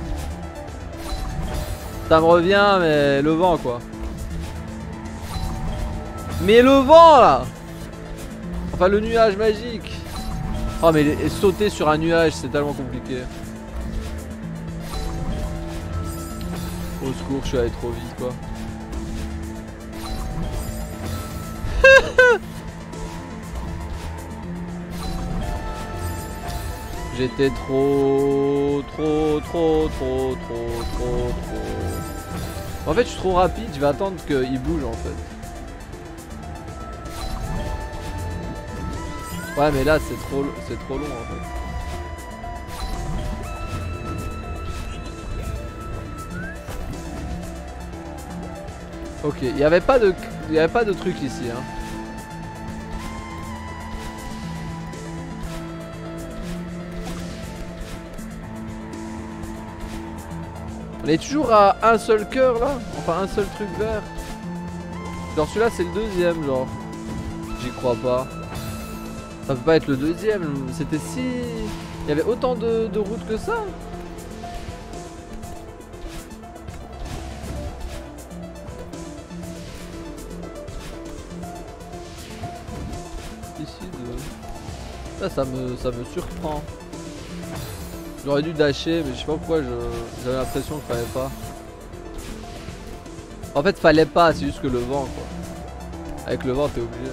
Ça me revient, mais le vent quoi. Mais le vent là! Enfin, le nuage magique. Oh mais les, sauter sur un nuage c'est tellement compliqué. Au secours, je suis allé trop vite quoi. J'étais trop, trop, trop, trop, trop, trop, trop. En fait je suis trop rapide, je vais attendre qu'il bouge en fait. Ouais mais là c'est trop, c'est trop long en fait. Ok, il n'y avait pas de, il y avait pas de truc ici hein. On est toujours à un seul cœur là, enfin un seul truc vert. Genre celui-là c'est le deuxième genre. J'y crois pas. Ça peut pas être le deuxième, c'était si... Il y avait autant de, de routes que ça. Ici de... Là ça me, ça me surprend. J'aurais dû dasher mais je sais pas pourquoi j'avais l'impression qu'il fallait pas. En fait fallait pas, c'est juste que le vent quoi. Avec le vent t'es obligé.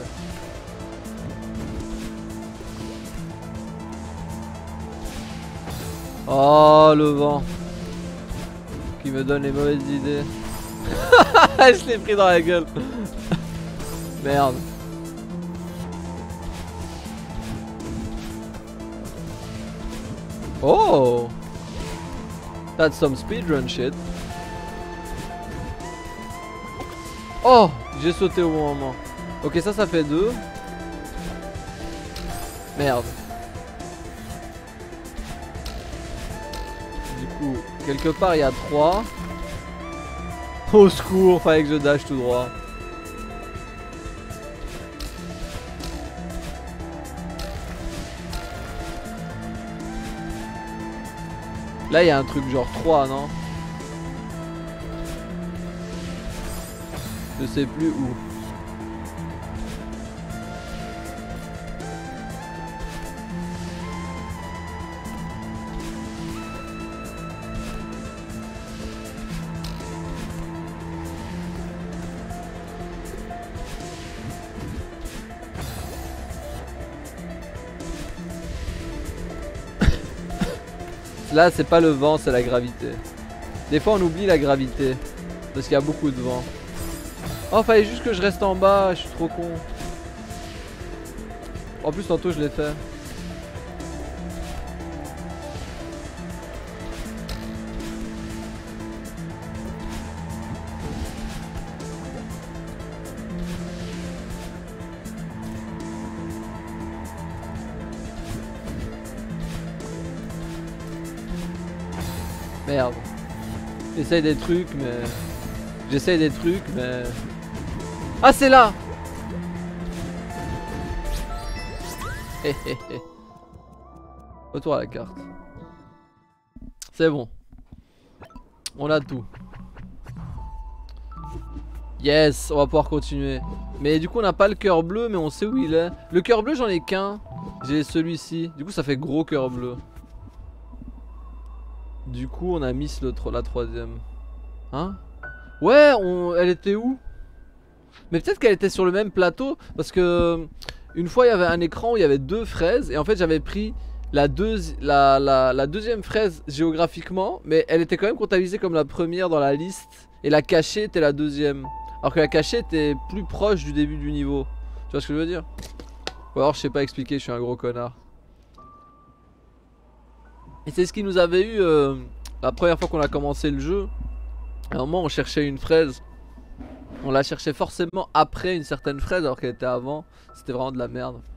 Oh le vent qui me donne les mauvaises idées. Je l'ai pris dans la gueule. Merde. Oh, that's some speedrun shit. Oh, j'ai sauté au bon moment. Ok, ça, ça fait deux. Merde. Du coup, quelque part, il y a trois. Au secours, fallait que je dash tout droit. Là, il y a un truc genre trois, non? Je sais plus où. Là, c'est pas le vent, c'est la gravité. Des fois, on oublie la gravité. Parce qu'il y a beaucoup de vent. Oh, fallait juste que je reste en bas, je suis trop con. En plus, tantôt, je l'ai fait. Merde. J'essaye des trucs, mais... J'essaye des trucs, mais... Ah, c'est là! Hé hé hé. Retour à la carte. C'est bon. On a tout. Yes, on va pouvoir continuer. Mais du coup, on n'a pas le cœur bleu, mais on sait où il est. Le cœur bleu, j'en ai qu'un. J'ai celui-ci. Du coup, ça fait gros cœur bleu. Du coup, on a mis le la troisième. Hein? Ouais, on... elle était où? Mais peut-être qu'elle était sur le même plateau. Parce que une fois, il y avait un écran où il y avait deux fraises. Et en fait, j'avais pris la, deuxi... la, la, la deuxième fraise géographiquement. Mais elle était quand même comptabilisée comme la première dans la liste. Et la cachée était la deuxième. Alors que la cachée était plus proche du début du niveau. Tu vois ce que je veux dire? Ou alors je sais pas expliquer, je suis un gros connard. Et c'est ce qui nous avait eu euh, la première fois qu'on a commencé le jeu. À un moment on cherchait une fraise. On la cherchait forcément après une certaine fraise alors qu'elle était avant. C'était vraiment de la merde.